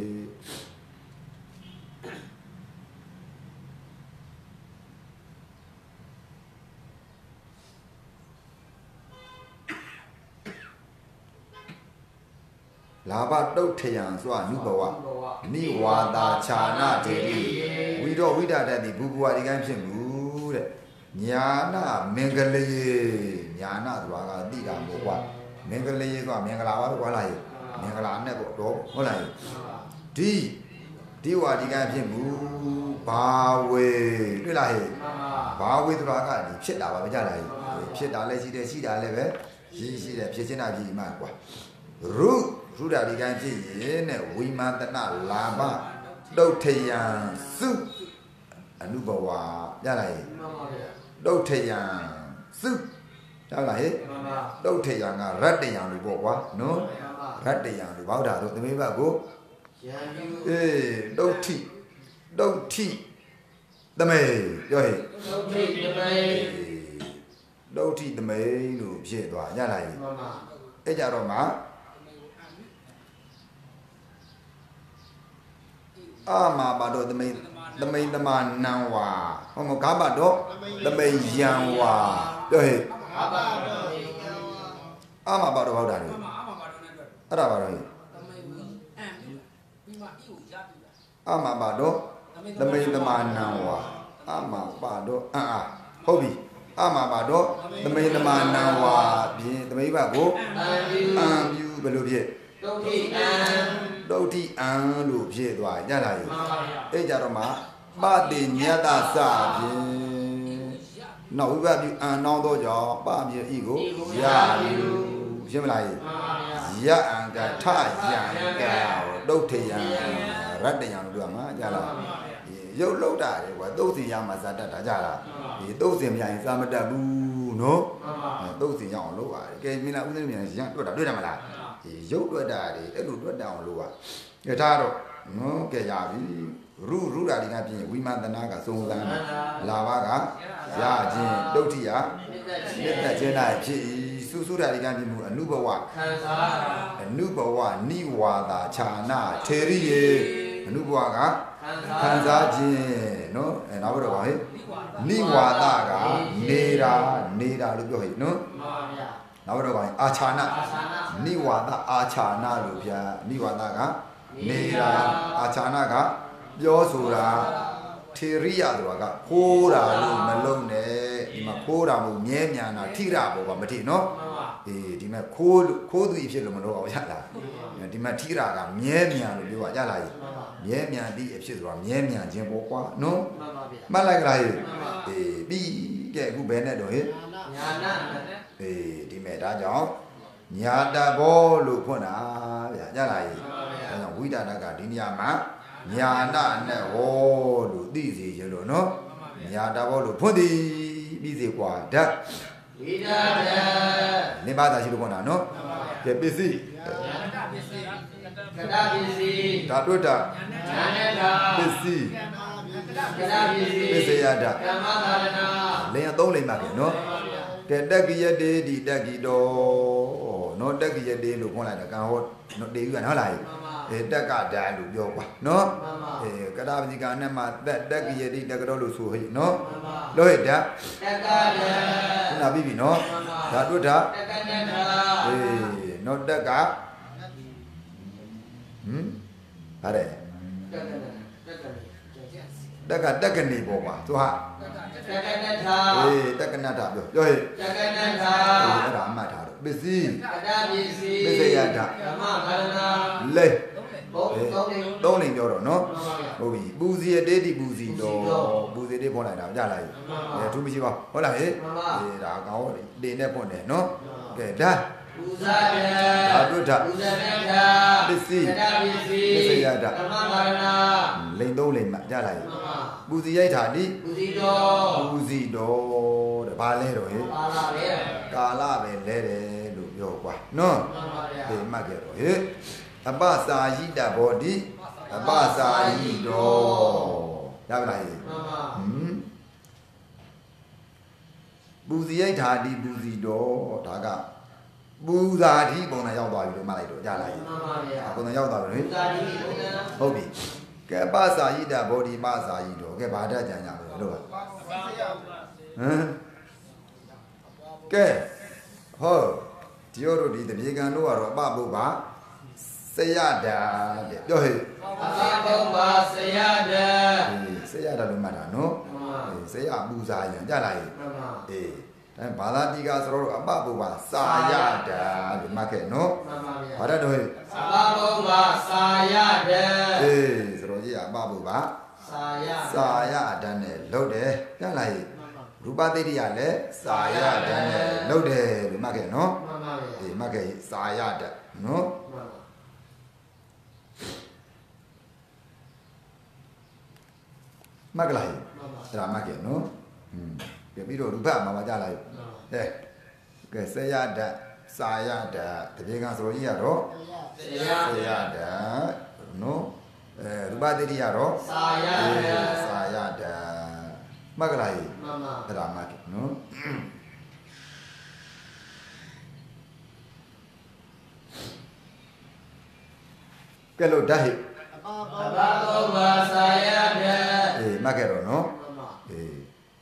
လာဘတုတ်ထယံစွာနုဘဝနိဝါဒာခြာနာထေရိဝီတော်ဝိဒတတိဘူဘဝဒီကံဖြစ်မှုတဲ့ညာနာမင်္ဂလေးညာနာဆိုတာကသိတာပေါ့ကွာမင်္ဂလေးဆိုတာမင်္ဂလာပါတော့ကွာလားမင်္ဂလာနဲ့ပေါ့တော့ဟုတ်လားဒီဒီဝါဒီကံဖြစ်မှုဘာဝေတွေ့လားဟဲ့ဘာဝေဆိုတာကဒီဖြစ်တာပါမကြလားဖြစ်တာလည်းရှိတယ်ရှိတာလည်းပဲရှိရှိတယ်ဖြစ်ချင်းတာဖြစ်မှကွာရုရုဒာဒီကံဖြစ်ရင်နဲ့ဝိမန္တနာလာဘတုတ်ထယံစုအနုဘဝရလားဟဲ့တုတ်ထယံစုဟုတ်လားဟဲ့တုတ်ထယံကရတ္တယံလို့ပေါ့ကွာနော်ရတ္တယံလို့ဘောက်တာတို့သမီးဘက်ကိုအေးတုတ်ထိတုတ်ထိသမေပြောဟဲ့တုတ်ထိသမေတုတ်ထိသမေလို့ဖြစ်သွားရလားဟဲ့အဲ့ကြတော့မှအာမဘာတော့သမိန်သမိန်သမာနံဝါဟောမကားဘတော့သမိန်ယံဝါပြောဟဲ့အာမဘာတော့အာမဘာတော့ဟောတာလေအဲ့ဒါဘာတော့ဟဲ့အာမဘာတော့သမိန်သမာနံဝါအာမဘာတော့အာအာဟုတ်ပြီအာမဘာတော့သမိန်သမာနံဝါဖြင့်သမိန်ဘကိုအံပြူဘယ်လိုဖြစ်တုတ်တိအံတုတ်တိအံလို့ဖြစ်သွားရလားရေအဲ့ကြတော့မှပတိညတစဖြင့်နောက်ဝိပပြုအံနောင်းတော့ကြောင့်ပပြည့်ဤကိုရယူရှင်းမလားရေရအံကထယံကတုတ်ထယံရတ္တယံလို့ပြောမှာကြလားရုပ်လောက်တာလေကွာသုတ်စီရမှာဇာတတ်တာကြလားဒီသုတ်စီမရရင်စာမတတ်ဘူးနော်သုတ်စီရအောင်လုပ်ပါတယ်ကဲမင်းလားဦးသိန်းမြန်ရန်တွေ့တာတွေ့တယ်မလားရုပ်တွေ့တာတွေအဲ့လိုတွေ့တာအောင်လို့ပါကဲဒါတော့နော်ကဲရပြီရုရုတာဒီကပြင်ဝိမန္တနာကစုံစမ်းလာဘကရခြင်းတုတ်တိယမြတ်သက်ခြင်း၌ဖြစ်စုစုတာဒီကပြင်မှုအနုဘဝခံစားအနုဘဝနိဝါဒခြာနာထေရိယေအနုဘဝကခံစားခြင်းနော်အဲနောက်တော့ပါဟဲ့နိဝါဒကနေတာနေတာလို့ပြောဟဲ့နော်နောက်တော့ပါအာချာနာနိဝါဒအာချာနာလို့ပြနိဝါဒကနေတာအာချာနာကပြောဆိုတာထေရိယဆိုတာကခိုးတာလို့မလုံးနဲ့ဒီမှာခိုးတာမဟုတ်မြဲမြံတာထိရပေါ်ပါမထိနော်အေးဒီမှာခိုးခိုးသူဖြစ်လို့မလို့အောင်ရလားဒီမှာထိရကမြဲမြံလို့ပြောရလားမြဲမြံသည့်အဖြစ်ဆိုတာမြဲမြံခြင်းပေါ့ကွာနော်မှတ်လိုက်ကြလားအေးပြီးแก่กูเบนเนี่ยด้วยญาณเออดีแม่ด้าจ้องญาตโบลูกพ่อนาဗျာညလာရေးဒါကြောင့်ဝိဒနာကဒီနေရာမှာညာနာနဲ့ဟောလို့သိစေချင်လို့နော်ညာတဘောလို့ဖွင့်သည်ပြီးစေกว่าဓာတ်ဝိဒနာလင်းပါသာရှိလို့ခေါ်တာနော်ကဲပစ္စည်းကတပစ္စည်းဓာတုတ္တဉာဏတ္တပစ္စည်းကတပစ္စည်းပစ္စယတ္တဓမ္မသာရဏလင်းအသုံးလိမ့်မှာကဲနော်ကဲတက်ကိယတေဒီတက်ကိတော်နော်တက်ကိယတေလို့ခေါ်လိုက်တာကံဟောနော်တေယူကနော်လားအဲတက်ကဓာတ်လို့ပြောပါနော်အဲကတပတိကနဲ့မှာတက်တက်ကိယတိတက်ကတော့လို့ဆိုဟိနော်လို့ဟဲ့ဓာတ်တက်ကဓာတ်ခုနပြီးပြီနော်ဓာတုဓာတ်တက်ကနဲ့ဓာတ်အေးနော်တက်ကဟမ်ဗါတယ်တက်ကတက်ကနေပေါ့ကွာသူဟာတက်ကနထာအေးတက်ကနထာပြောပြောဟဲ့တက်ကနထာအေးအဲ့ဒါမှတ်ထားတော့ပစ္စည်းကတပစ္စည်းပစ္စယဓာတ်ဓမ္မခန္ဓာလေသုံးလိမ်ပြောတော့နော်ဟုတ်ပြီပူစီရတေးတိပူစီတော့ပူစီတေးပေါ်လိုက်တာကြားလိုက်အဲသူမရှိပါဟုတ်လားဟဲ့အေးဒါကောင်းတင်နဲ့ပွန်တယ်နော်ကဲဓာတ်ပူဇာတဓာတုဓာတ်ပူဇာတဓာတ်ပစ္စည်းကတပစ္စည်းပစ္စယဓာတ်ဓမ္မခန္ဓာလိမ်သုံးလိမ်မှကြားလိုက်ပူစီရိုက်တာဒီပူစီတော်ပူစီတော်တဲ့ဘာလဲတော့ဟဲ့ကာလပဲကာလပဲလဲတယ်လို့ပြောကွာနော်ဒီမှတ်ကြတော့ဟဲ့အပစာယိတဘောတိအပစာယိတော်ရပါလားဟင်ပူဇီယိဋ္ဌာတိပူဇီတော်ဒါကပူဇာတိပုံစံရောက်သွားပြီလို့မှတ်လိုက်တော့ကြားလိုက်မှန်ပါဗျာပုံစံရောက်သွားပြီလေပူဇာတိပုံစံဟုတ်ပြီကဲအပစာယိတဘောတိမစာယိတော်ကဲဘာတတ်ကြညာလို့လို့ဟမ်ကဲဟုတ်ဒီရောတို့ဒီတပြေကံတို့ကတော့အပပုပ္ပါဆရာဓာတ်တဲ့ပြောဟဲ့အပပုပ္ပါဆရာဓာတ်အေးဆရာဓာတ်လို့မှတ်တာနော်အေးဆရာပူဇာရံကြလာရေးအေးဒါဘာသာတိကဆိုတော့အပပုပ္ပါစာရဓာတ်လို့မှတ်ခဲ့နော်ဘာဓာတ်တော့ဟဲ့အပပုပ္ပါစာရဓာတ်အေးဆိုတော့ကြီးအပပုပ္ပါစာရစာရဓာတ်နဲ့လုပ်တယ်ကြလာရေးရူပသိတိကလည်းစာရဓာတ်နဲ့လုပ်တယ်လို့မှတ်ခဲ့နော်အေးမှတ်ခဲ့စာရဓာတ်နော်မကလိုက်အဲ့ဒါမကဲနော်อืมကဲပြီးတော့ရူပမှာပါကြလိုက်ဟဲ့ကဲဆေယဓာတ်စာယဓာတ်တပြေကဆိုကြီးရတော့ဆေယဓာတ်နော်အဲရူပတိတိရတော့စာယဓာတ်စာယဓာတ်မကလိုက်မှန်ပါအဲ့ဒါမကဲနော်ကဲလို့ဓာတ်ဟိအပပုပ္ပါစာယဓာတ်အေးမှတ်ခဲ့တော့နော်အေး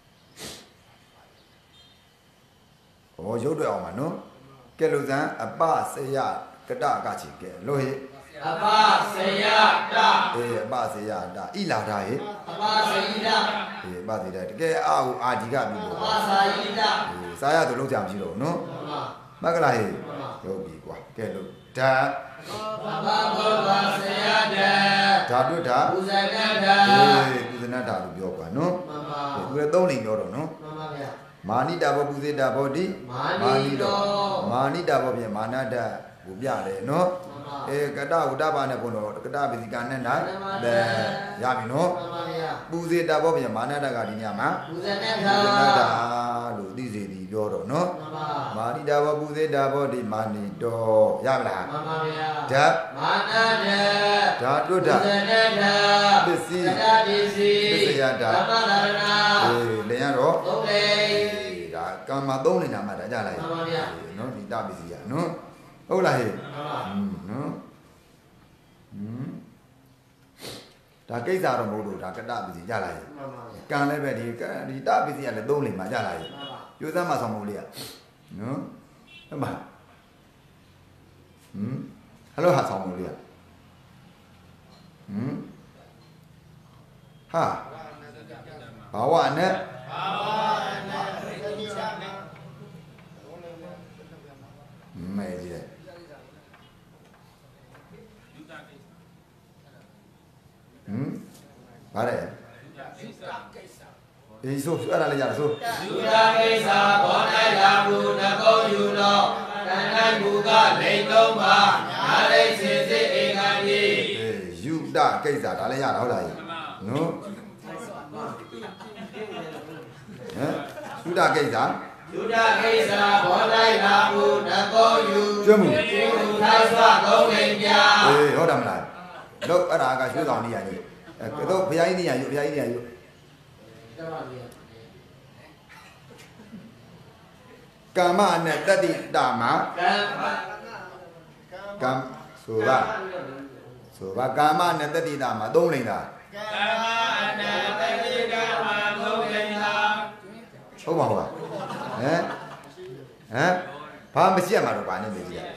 ဟောရုပ်တွေ့အောင်ပါနော်ကဲလို့စမ်းအပဆယကတကချီကဲလို့ဟိအပဆယတအေးအပဆယတဣလာဓာဟိအပဆယတအေးအပဆယတတကယ်အာဟုအာဒီကပြီလို့အပဆယတအေးစာရဆိုလုံးကြမရှိတော့ဘူးနော်မှတ်ကလားဟိရုပ်ပြီကွာကဲလို့ဓာတ်အပပုပ္ပါဆယဓာတ်ဓာတုဓာတ်ပူဇဏဓာတ်အေးပူဇဏဓာတ်လို့ပြောကွာနော်မှန်ပါဘူးသူလည်းသုံးလိမ်ပြောတော့နော်မှန်ပါဗျာမာနိတာဘောပူဇေတာဘောတိမာနိတော်မာနိတာဘောဖြင့်မာနဓာတ်ကိုပြတယ်နော်အဲကတဝတ္တပါနဲ့ဘုံတော်ကတပတိကနဲ့နိုင်တဲ့ရပြီနော်မှန်ပါဗျာပူဇေတာဘောဖြင့်မာနဓာတ်ကဒီညမှာပူဇဏဓာတ်လို့သိစေသည်ပြောတော့နော်မှန်ပါမာနိတာဘောပူဇေတာဘောတိမာနိတော်ရပြီလားမှန်ပါဗျာဓာတ်မာနဓာတ်ဓာတုဓာတ်ပူဇဏဓာတ်ပစ္စည်းကတပစ္စည်းပစ္စယဓာတ်သမသာရဏအေးလင်ရတော့သုံးလေဒါကံမှာသုံးနေတာမှဒါကြလိုက်မှန်ပါဗျာနော်ဒီတပစ္စည်းရနော်ဟုတ်လားဟဲ့မှန်ပါနော်อืมဒါကိစ္စတော့မဟုတ်လို့ဒါကတပစ္စည်းကြလိုက်မှန်ပါဗျာကံလည်းပဲဒီဒီတပစ္စည်းကလည်းသုံးနေမှာကြလိုက်မှန်ပါကျိုးစမ်းမှာဆောင်မို့လေးอ่ะနော်ဟုတ်ပါอืมဟယ်လိုဟာဆောင်မို့လေးอ่ะอืมဟာဘာဝနဲ့ဘာဝနဲ့မဲကြီးဟမ်ဗါတယ်အေးဆိုအဲ့ဒါလည်းရဆိုသုဒကိစ္စဘောနိုင်လာမှုနကုံယူသောတဏ္ဍမူကလိန်သုံးပါနာရိစေစေဧကံတိအေးယူတကိစ္စဒါလည်းရတာဟုတ်လားနော်ဟမ်ယူတကိစ္စသုဒကိစ္စဘောနိုင်လာမှုနကုံယူကျွတ်မှုကျွတ်မှုထိုက်စွာသုံးလိမ်ပြအေးဟုတ်တယ်မလားလို့အဲ့ဒါကရွှေဆောင်နေရကြီးအဲတော့ဘုရားကြီးနေရယူဘုရားကြီးနေရယူကာမနဲ့တတိတာမှာကံကံဆိုပါဆိုပါကာမနဲ့တတိတာမှာသုံးလိမ့်တာကမ္မအနတ္တိကမ္မသုံးလိမ်တာဟုတ်ပါဟုတ်ပါဟမ်ဟမ်ဘာမရှိရမှာတော့ဘာနဲ့မေးကြည့်ရ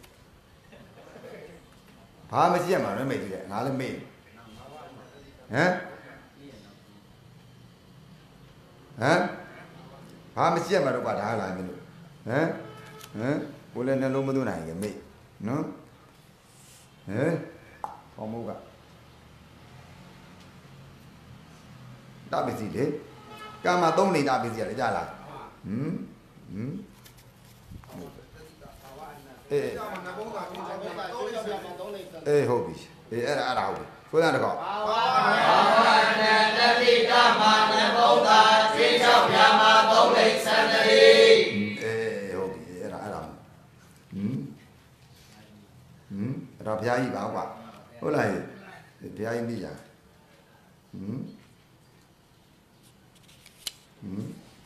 ဘာမရှိရမှာလည်းမေးကြည့်ရငါလည်းမေးဟမ်ဟမ်ဘာမရှိရမှာတော့ဘာဒါလာမင်းတို့ဟမ်ဟမ်ဘိုးလည်းနှလုံးမသွင်းနိုင်ကြမေးနော်ဟမ်ဘောမိုးကတာပစ္စည်းလေကာမသုံးနေတာပစ္စည်းရတယ်ကြားလားဟမ်ဟမ်အေးအေးဟုတ်ပြီအေးအဲ့ဒါအဲ့ဒါဟုတ်ပြီဆိုရတဲ့ကောဘာဝနာတတိကမနဘုဒ္ဓခြေချောက်ပြမှာသုံးလိမ်စံတည်းအေးဟုတ်ပြီအဲ့ဒါအဲ့ဒါဟမ်ဟမ်အဲ့ဒါဘုရားကြီးပါကွာဟုတ်လားဘုရားကြီးသိရဟမ်ဟမ်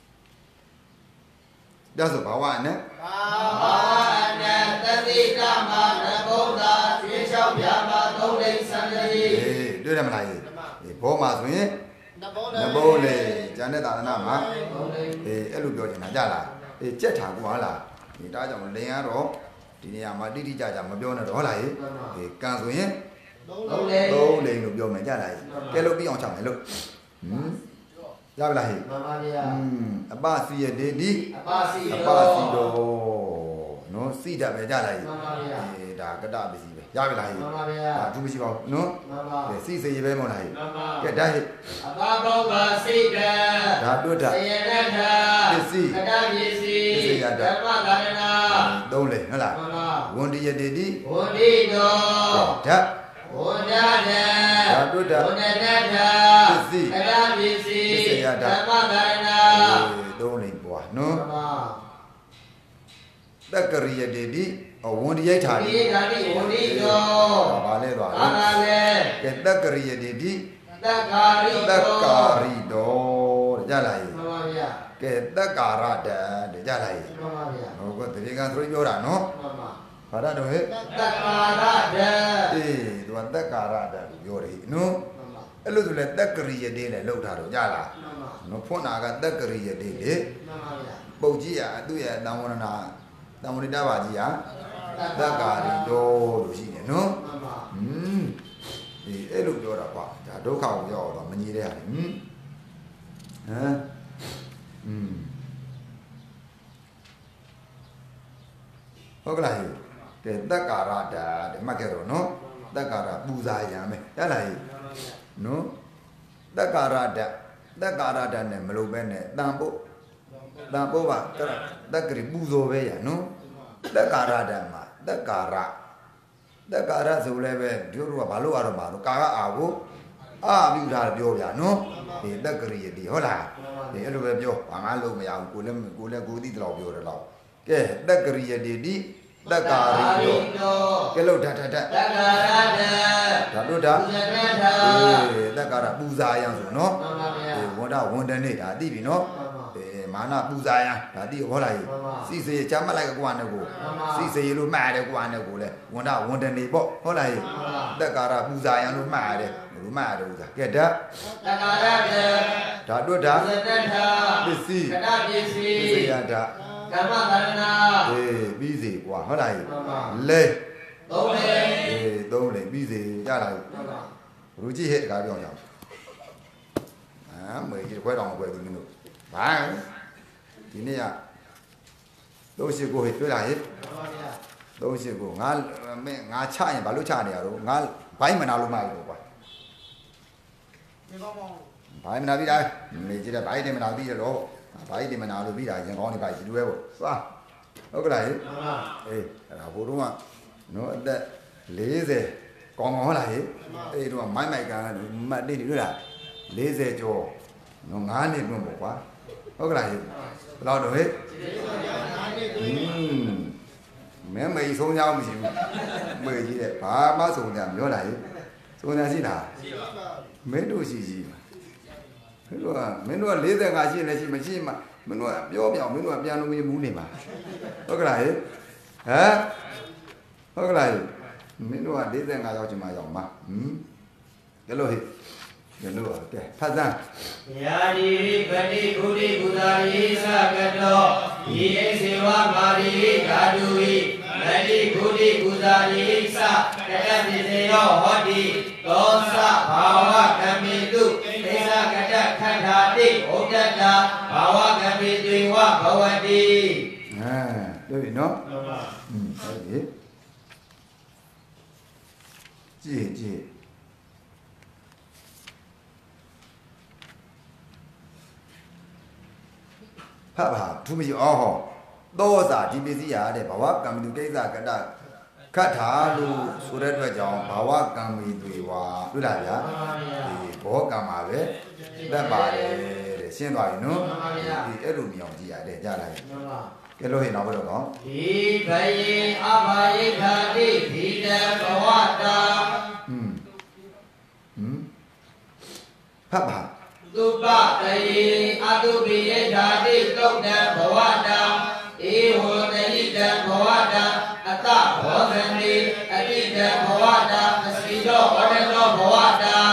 ဒါဆိုဘာဝနဲ့ဘာဝနာတတိကမနဘုဒ္ဓခြေချောက်ပြမှာသုံးလိမ်စံတည်းအေးတွေ့တယ်မလားအေးဘောမှာဆိုရင်နဘောလေဉာဏ်နဲ့သာသနာမှာအေးအဲ့လိုပြောချင်တာကြလားအေးကြက်ထာကွာလားဒီဒါကြောင့်လင်ကတော့ဒီနေရာမှာတိတိကျကျမပြောနဲ့တော့ဟုတ်လားအေးကံဆိုရင်သုံးလိမ်သုံးလိမ်လို့ပြောမယ်ကြလားကဲလို့ပြီးအောင်ချမယ်လို့ဟမ်ရပါလားဟဲ့မှန်ပါဗျာอืมအပစီရတေဒီအပါစီအပစီတော့နော်စိတတ်ပဲကြလားဟဲ့မှန်ပါဗျာအေးဒါကတ္တပစ္စည်းပဲရပါလားဟဲ့မှန်ပါဗျာဒါသူမရှိပါဘူးနော်မှန်ပါကဲစိစေပဲမဟုတ်လားဟဲ့မှန်ပါကဲဒါဟဲ့အပါဘောကစိတ်ကဒါတွတ်တာစေယနထပစ္စည်းကတပစ္စည်းပစ္စည်းရတ္တဓမ္မကာရဏသုံးလိမ်ဟုတ်လားမှန်ပါဝန္တိယတေဒီဝန္တိတောဓာတ်ဝန္ဒတဓာတုတ္တဝန္ဒတထပစ္စည်းကတပစ္စည်းပစ္စည်းရတ္တဓမ္မကာရဏအေးသုံးလိမ်ပွားနော်မှန်ပါတက္ကရိယတေဒီအဝန္တိယိဋ္ဌာဒီတိဓာတိဝန္တိတောဘာလဲသွားအာလဲလာလေကဲတက္ကရိယတေဒီတက္ကာရိတတောက္ကာရိတော်ကြလားဟဲ့မှန်ပါဗျာကဲတက္ကာရတတဲ့ကြလားဟဲ့မှန်ပါဗျာဟိုကတရေကံဆိုပြောတာနော်မှန်ပါဘာရတော့ဟဲ့တက္ကာရတအေးသူကတက္ကာရတလို့ပြောတယ်နော်မှန်ပါအဲ့လိုဆိုလဲတက္ကရိယတေလည်းလောက်ထားတော့ကြလားမှန်ပါနော်ဖွင့်တာကတက္ကရိယတေလေမှန်ပါဗျာပုတ်ကြီးอ่ะသူ့ရဲ့တံဝရဏတံဝရိတဘာကြီးอ่ะတက္ကာရိတော်လို့ရှိတယ်နော်မှန်ပါอืมဒီအဲ့လိုပြောတာကွာဒါဒုက္ခကိုရောက်တော့မညီတဲ့ဟာဟင်ဟမ်อืมဟုတ်ကလားဟဲ့ကဲတက္ကာရတာတဲ့မှတ်ခဲ့တော့နော်တက္ကာရပူဇာရံမယ်ရလားဟဲ့နော်တက္ကာရတတက္ကာရတနဲ့မလုပ်ပဲနဲ့တန်ဖို့တန်ဖို့ပါတက္ကရိပူဇော်ပဲရနော်တက္ကာရတမှာတက္ကာရတက္ကာရဆိုလည်းပဲတို့တို့ကဘာလို့ရတော့မှာတော့ကာကအာကိုအာပြုထားပြောပြနော်ဒီတက္ကရိယတိဟုတ်လားဒီအဲ့လိုပဲပြောဘာမှလုပ်မရဘူးကိုလည်းကိုလည်းကိုသိတယ်လို့ပြောတယ်လို့ကဲတက္ကရိယတိတိတက္ကာရိတောကဲလို့ဓာတ်ဓာတ်တက္ကာရတဓာတ်တို့ဓာတ်ပူဇနထအေးတက္ကာရပူဇာယံဆိုနော်မှန်ပါဗျာအေးဝန္ဒဝန္ဒနေဒါသိပြီနော်မှန်ပါအေးမာနပူဇာယံဒါသိဟောလားစီစေချမ်းမလိုက်ကွာနဲ့ကိုစီစေလို့မှတ်ရတယ်ကွာနဲ့ကိုလေဝန္ဒဝန္ဒနေပေါ့ဟုတ်လားတက္ကာရပူဇာယံလို့မှတ်ရတယ်လို့မှတ်ရတယ်ဥစားကဲဓာတ်တက္ကာရတဓာတ်တို့ဓာတ်ပူဇနထပစ္စည်းကတပစ္စည်းပစ္စည်းရဓာတ်ဓမ္မကာရဏအေးပြီးစီကွာဟုတ်လားမှန်ပါလဲသုံးလိမ်အေးသုံးလိမ်ပြီးစီရလားမှန်ပါရူကြည့်ဟဲ့တကားပြောင်းကြအောင်အာမေကြီးခွဲတော်မခွဲဘူးမင်းတို့ဘာဒီနေ့ကသုံးရှိကိုဟဲ့တွေ့လားဟဲ့မှန်ပါဗျာသုံးရှိကိုငါမင်းငါချရင်ဘာလို့ချနေရတော့ငါဘိုင်းမနာလို့မရဘူးကွာဒီကောင်းမောင်းဘဘာမနာပြီးတာနေကြတဲ့ဘာတွေမနာပြီးတော့ဘာတွေမနာလို့ပြီးတာရင်ကောင်းနေပါဒီလိုပဲပေါ့သွားဟုတ်ကလားဟေးအေးအဲ့ဒါဘိုးတို့ကနော်အသက်၄၀ကောင်းကောင်းဟုတ်လားဟေးအဲ့တို့ကမိုက်မိုက်ကန်မတ်နေတွေ့လား၄၀ကျော်နော်၅နှစ်တွန်းပေါ့ကွာဟုတ်ကလားဟေးဘယ်လောက်တော့ဟေးอืมမဲမေဆုံးကြောင်းမရှိဘူးမေကြီးတဲ့ဘာမှဆုံးကြမပြောတာဟေးဆုံးကြရှိလားရှိပါမင်းတို့ရှိရှိမင်းတို့ကမင်းတို့က၄၅ရှိနေရှိမရှိမှမင်းတို့ကပြောပြောမင်းတို့ကပြန်လို့မရဘူးနေမှာဟုတ်ကလားဟေးဟမ်ဟုတ်ကလားမင်းတို့က၄၅ရောက်ချင်မှရောက်မှာဟမ်ကဲလို့ဟေးကဲလို့ကဲဖတ်စမ်းယာတိပတိကုတိကုသာရိသကတောဤအိစေဝမာရိဓာတုဝိပတိကုတိကုသာရိသကတပိစေယောဟောတိသောသဘာဝကမိတုသေသကတခန္ဓာတိဩဒတ္တဘာဝကမိတွေဝဘဝတိအဲတွေ့ပြီနော်ဟုတ်ပါอืมဟုတ်ပြီကြည့်ကြည့်ဖတ်ပါသူမရှိအော်ဟောသောစာဒီပစ္စည်းရတဲ့ဘဝကံမိတုကိစ္စကတခတ်ထာလို့ဆိုတဲ့အတွက်ကြောင့်ဘဝကံမိတွေဝါတွေ့လားဗျာဒီဘောကံမှာပဲသက်ပါတယ်တဲ့ရှင်းသွားပြီနော်ဒီအဲ့လိုမြောင်ကြည့်ရတယ်ကြားလိုက်ကဲလို့ဟင်တော့ဘယ်လိုကောဒီဘယေအဘာယိခာတိဒီတဘဝတာဟွန်းဟွန်းဖတ်ပါသုပတယေအတုပိယဓာတိသုတ်တံဘဝတံဧဝံတယိတံဘဝတံအတဘောဇနေအတိတံဘဝတံအစီတောဝတ္တောဘဝတံ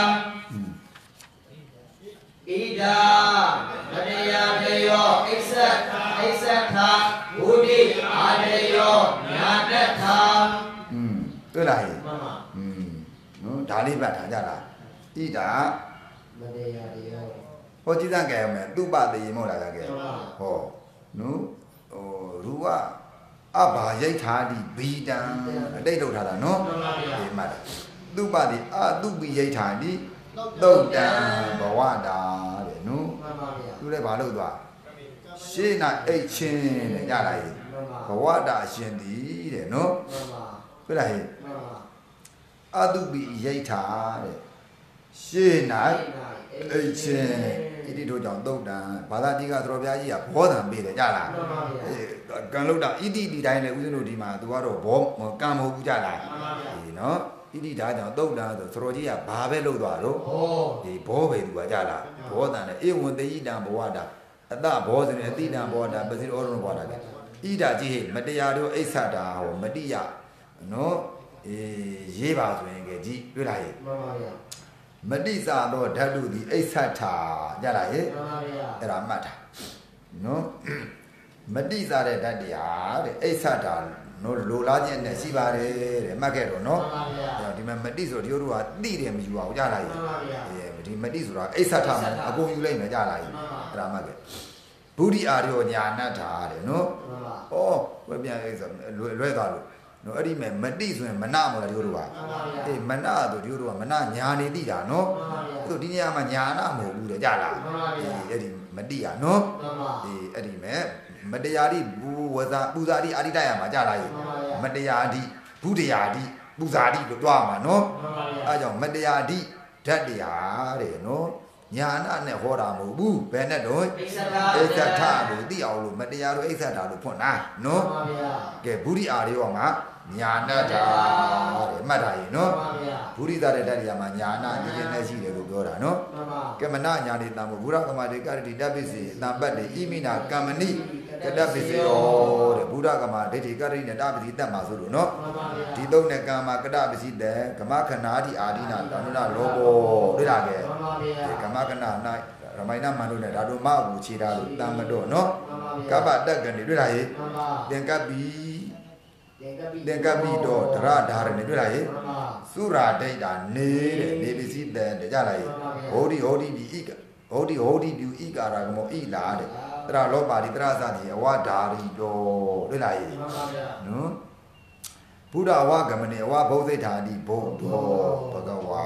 ဣဒာမတယတေယောအိစ္ဆအိစ္ဆထာဘုဒ္ဓိအာတေယောညာတထာอืมတွေ့လားဟဲ့မှန်ပါอืมနော်ဒါလေးပတ်ထားကြလားဣဒာမတယတေယောဟောကြည့်စမ်းကြရမယ်သူပတေမဟုတ်လားကြဟောနော်ဟိုရူကအဘာရိတ်ထားဒီဘီတံအတိတ်ထုတ်ထားတာနော်ဒီမှာသူပတိအသူပိရိတ်ထားဒီသုတ်တံဘဝတာတဲ့နော်သူလည်းဘာလို့သွားရှေ့နာအိတ်ချင်းတဲ့ကြလာရေးဘဝတာရှင်ဒီတဲ့နော်တွေ့လားဟဲ့အသူပိရိတ်ထားတဲ့ရှေ့နာအိတ်ချင်းဣတိတို့ကြောင့်သုတ်တံဘာသာတိကသတော်ဘုရားကြီးကဘောဓံပေးတယ်ကြလားကံလို့တာဣတိဒီတိုင်းလေဦးဇင်းတို့ဒီမှာသူကတော့ဘောကံမဟုတ်ဘူးကြလားဒီနော်ဣတိဒါကြောင့်သုတ်တံဆိုသတော်ကြီးကဘာပဲလုပ်သွားတော့ဒီဘောပဲသူကကြလားဘောတံနဲ့ဧဝံတယိတံဘဝတာအတဘောဆိုရင်အတိတံဘောတာပစိဩရဏဘောတာဣဒာကြီးဟဲ့မတရားတို့အိဋ္ဌတာဟောမတိယနော်အေးရေးပါဆိုရင်ကကြည့်တွေ့လားဟဲ့မှန်ပါဗျာမတိစာသောဓာတုသည်အိဋ္ဌထာကြလားဟဲ့မှန်ပါဗျာအဲ့ဒါမှတ်တာနော်မတိစာတဲ့ဓာတ်တရားတဲ့အိဋ္ဌထာနော်လိုလားခြင်းနဲ့ရှိပါတယ်တဲ့မှတ်ခဲ့တော့နော်မှန်ပါဗျာဒီမှာမတိဆိုတော့ဒီတို့ကတိတယ်မယူအောင်ကြလားဟဲ့မှန်ပါဗျာဒီမတိဆိုတာအိဋ္ဌထာမှာအကုန်ယူလိုက်မယ်ကြလားဟဲ့အဲ့ဒါမှတ်ခဲ့ဘုဒ္ဓအာရောညာဏထာတဲ့နော်မှန်ပါဩဘယ်ပြန်အိဋ္ဌလွယ်လွယ်သွားလို့နော်အဲ့ဒီမဲ့မတိဆိုရင်မနမလားဒီတို့ကအေးမနဆိုဒီတို့ကမနညာနေတိတာနော်သူဒီနေရာမှာညာနာမဟုတ်ဘူးတဲ့ကြလားအေးအဲ့ဒီမတိရနော်အေးအဲ့ဒီမဲ့မတရားတိဘူဝဇာပူဇာတိအာတိတရမှာကြလားမတရားတိဘုဒ္ဓယာတိပူဇာတိလို့တွားမှာနော်အဲ့ကြောင့်မတရားတိဓာတ်တရားတဲ့နော်ညာနာနဲ့ဟောတာမဟုတ်ဘူးဘယ်နဲ့တော့အိဋ္ဌထလို့သိအောင်လို့မတရားလို့အိဋ္ဌတာလို့ဖွင့်တာနော်ကဲဘုဒ္ဓအာရောမှာညာနာတာတဲ့မှတ်တာရေနော်ဘုဒ္ဓသာတဲ့တရားမှာညာနာဉာဏ်နဲ့ရှိတယ်လို့ပြောတာနော်ကမ္မနာညာနေတံဘုရားကမ္မတေကရတိတပ္ပိစီတံပတ်တေဣမိနာကမ္မနိကတပ္ပိစီရောတဲ့ဘုရားကမ္မဒိဋ္ဌိကရတိနဲ့တပ္ပိစီတတ်မှာဆိုလို့နော်ဒီသုံးနဲ့ကမ္မကတပ္ပိစီတဲ့ကမ္မခဏာတိအာဒိနာတဏ္ဍလောဘောတွေ့တာကဲဒီကမ္မခဏနာရမိုင်းနာမန်တို့နဲ့ဓာတုမအဘူခြေထားလို့တမ်းမတော့နော်ကပ္ပတက်ကနေတွေ့တာရေသင်္ကပ္ပိသင်္ကပ္ပိတော့ဒရဓာရနေတွေ့လားဟေသုရာဒိဋ္ဌာနေတဲ့နေပစ္စည်းတဲ့ကြလားဟေဟောဒီဟောဒီဒီဣကဟောဒီဟောဒီဒီဣကာရကမောဣလာတဲ့တရလောပါတိတရသတိအဝဓာရီတော်တွေ့လားဟေနော်ဘုရားဝကမနေအဝဘုဒ္ဓိဋ္ဌာတိဘုဒ္ဓဘဂဝါ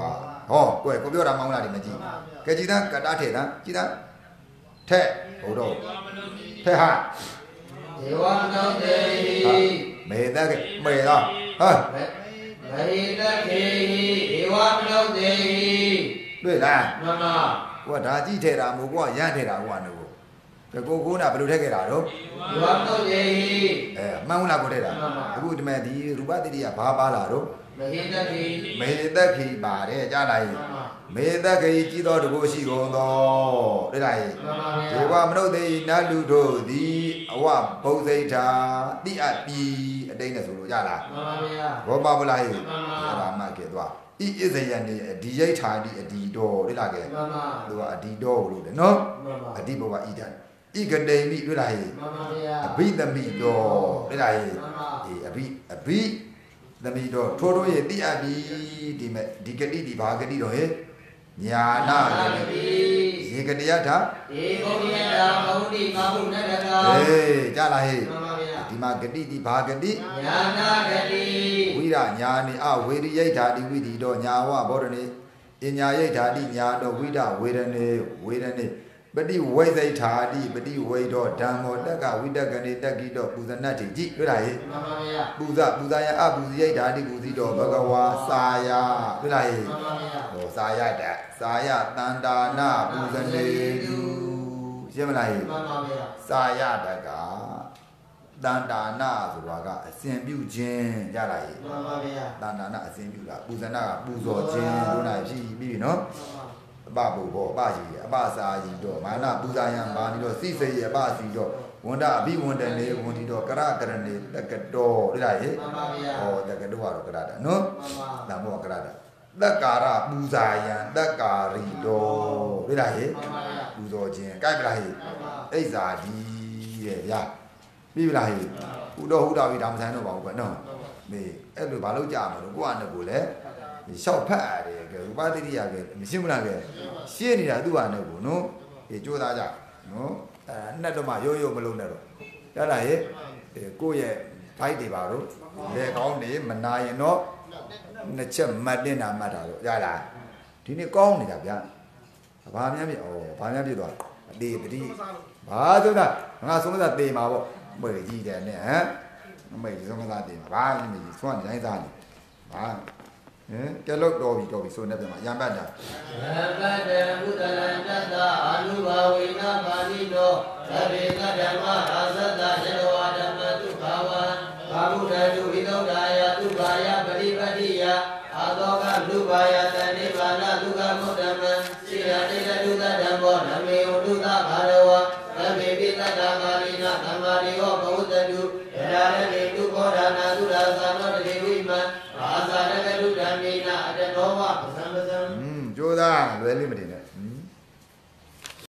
ဟောကိုယ်ကိုပြောတာမောင်းလာတယ်မကြည့်ကဲကြည်သားကတားထဲတာကြည်သားထက်ဘုတော့ထက်ဟာဒေဝမနုဿေမေတ္တမေတော့ဟာမေတ္တခေဒေဝမနုဿေတွေ့လားမှန်ပါကိုကဒါကြည့်ထဲတာမို့ကိုကရမ်းထဲတာကိုကနေကိုကိုကိုနာဘယ်လိုထက်ခဲ့တာတော့ဒေဝမနုဿေအဲမှန်ဘူးလားကိုထဲတာအခုဒီမဲ့ဒီရူပတိတိကဘာပါလာတော့မေတ္တခေမေတ္တခေပါတယ်ကြားလိုက်မေတ္တခေကြီးတော်တကူရှိကုန်သောတဲ့လိုက်ဒေဝမနုဿေနတ်လူတို့သည်အဝဘုဇိထာတိအပြီအတိတ်နဲ့ဆိုလို့ရလားမှန်ပါဗျာဘောပါပလာဟိအရာမကဲသွားဤဣဇယံနေဒီရိဋ္ဌာတိအဒီတော်တဲ့လားကဲမှန်ပါသူကအဒီတော်လို့လေနော်အဒီဘောကဣဒံဣဂတိမိတွေ့လားဟိမှန်ပါဗျာအဘိသမိတော်တဲ့လားဟိအေးအဘိအဘိသမီးတော်ထိုးတို့ရဲ့တိအပြီဒီမဲ့ဒီဂတိဒီဘာဂတိတော့ဟဲ့ညာနာဂတိရေဂတိယထာဒီဘုံရတာဘုံတိမဟုနတကာဟေးကြားလားဟဲ့ဒီမှာဂတိဒီဘာဂတိညာနာဂတိဝိရညာနေအဝေရိယိဋ္ဌာတိဝိတိတော်ညာဝဘောရဏိအညာယိဋ္ဌာတိညာတော်ဝိဒဝေရဏေဝေရဏေပတိဝိသိဋ္ဌာတိပတိဝိတော်ဓမ္မောတက္ကဝိတက္ကနေတက္ကိတော်ပူဇနတ္တိကြည့်တွေ့လားဟဲ့မှန်ပါဗျာပူဇပူဇယအပူဇိဋ္ဌာတိပူဇိတော်ဘဂဝါစာယတွေ့လားဟဲ့မှန်ပါဗျာဟောစာယတစာယတန္တာနာပူဇနေတုရှင်းမလားဟဲ့မှန်ပါဗျာစာယတကတန္တာနာဆိုတာကအစဉ်ပြုခြင်းကြလားဟဲ့မှန်ပါဗျာတန္တာနာအစဉ်ပြုတာပူဇနာကပူဇော်ခြင်းတို့နိုင်ဖြစ်ပြီနော်အပဘုဘောအပကြီးအပစာကြီးတော့မာနပူဇာယံမာနီတော့စိစိအပစီတော့ဝန္ဒအဘိဝန္တနေဝန္ဒီတော့ကရကရဏေတက္ကတော်တဲ့လားဟဲ့မှန်ပါဗျာဟောတက္ကတော်ကတော့ကရတာနော်မှန်ပါဒါမောကရတာတက္ကာရပူဇာယံတက္ကာရီတော်တဲ့လားဟဲ့မှန်ပါဗျာပူဇော်ခြင်းကြိုက်ပလားဟဲ့အိဇာဒီတဲ့ဗျာပြီပလားဟဲ့ဥတော်ဟူတာပြီဒါမဆိုင်တော့ပါဘူးကွနော်မေအဲ့လိုဘာလို့ကြာမလို့ကိုကနဲ့ကိုလည်းရှောက်ဖတ်ရတယ်ကဲဥပတိရိယကဲမရှင်းမလားကဲရှင်းနေတာသူ့ဟာနဲ့ကိုနော်ဒီကြိုးစားကြနော်အဲနဲ့တော့မှရိုးရိုးမလုံးနဲ့တော့ရလားဟဲ့ကိုယ့်ရဲ့ဘိုက်တွေပါတော့လေကောင်းနေမနာရင်တော့နှစ်ချက်မှတ်တင်တာမှတ်တာတော့ရလားဒီနေ့ကောင်းနေတာဗျာဘာများဖြစ်ဩဘာများဖြစ်သွားအတေးတတိဘာဆိုတာငါဆုံးမသာတေးမှာပေါ့မွေကြီးတယ်နဲ့ဟမ်အမေဆုံးမသာတေးမှာဘာလဲမကြီးစွန့်တိုင်းစားနေဘာဟင်ကဲလို့တော်ပြီတော်ပြီဆိုနေပြန်မှာရံပတ်တာရံပတ်တယ်ဘုဒ္ဓလန္တတအာနုဘာဝေနပါဠိတော်သဗ္ဗေကဓမ္မအာသတ္တဇေဝဓမ္မတုဘာဝံဘာဗုဒ္ဓတုဝိသုဒ္ဓာယတုဘာယပရိပတိယအာသောကလူဘာယတဏိဘာနာဒုက္ခမုဒ္ဓမံစိရတိတတုတဓမ္မောနမေဝတုသဘာရဝသဗ္ဗေပိတ္တကာလိနသမ္မာရိယောဘဝတတုယရာရတိတုဘောဓနာသုရာသနောတတိဝိမံအာသာရကတုဓမ္မေနအတနောဝပသံပသံอืมကြိုးစားလွယ်လိမ့်မတင်နဲ့อืม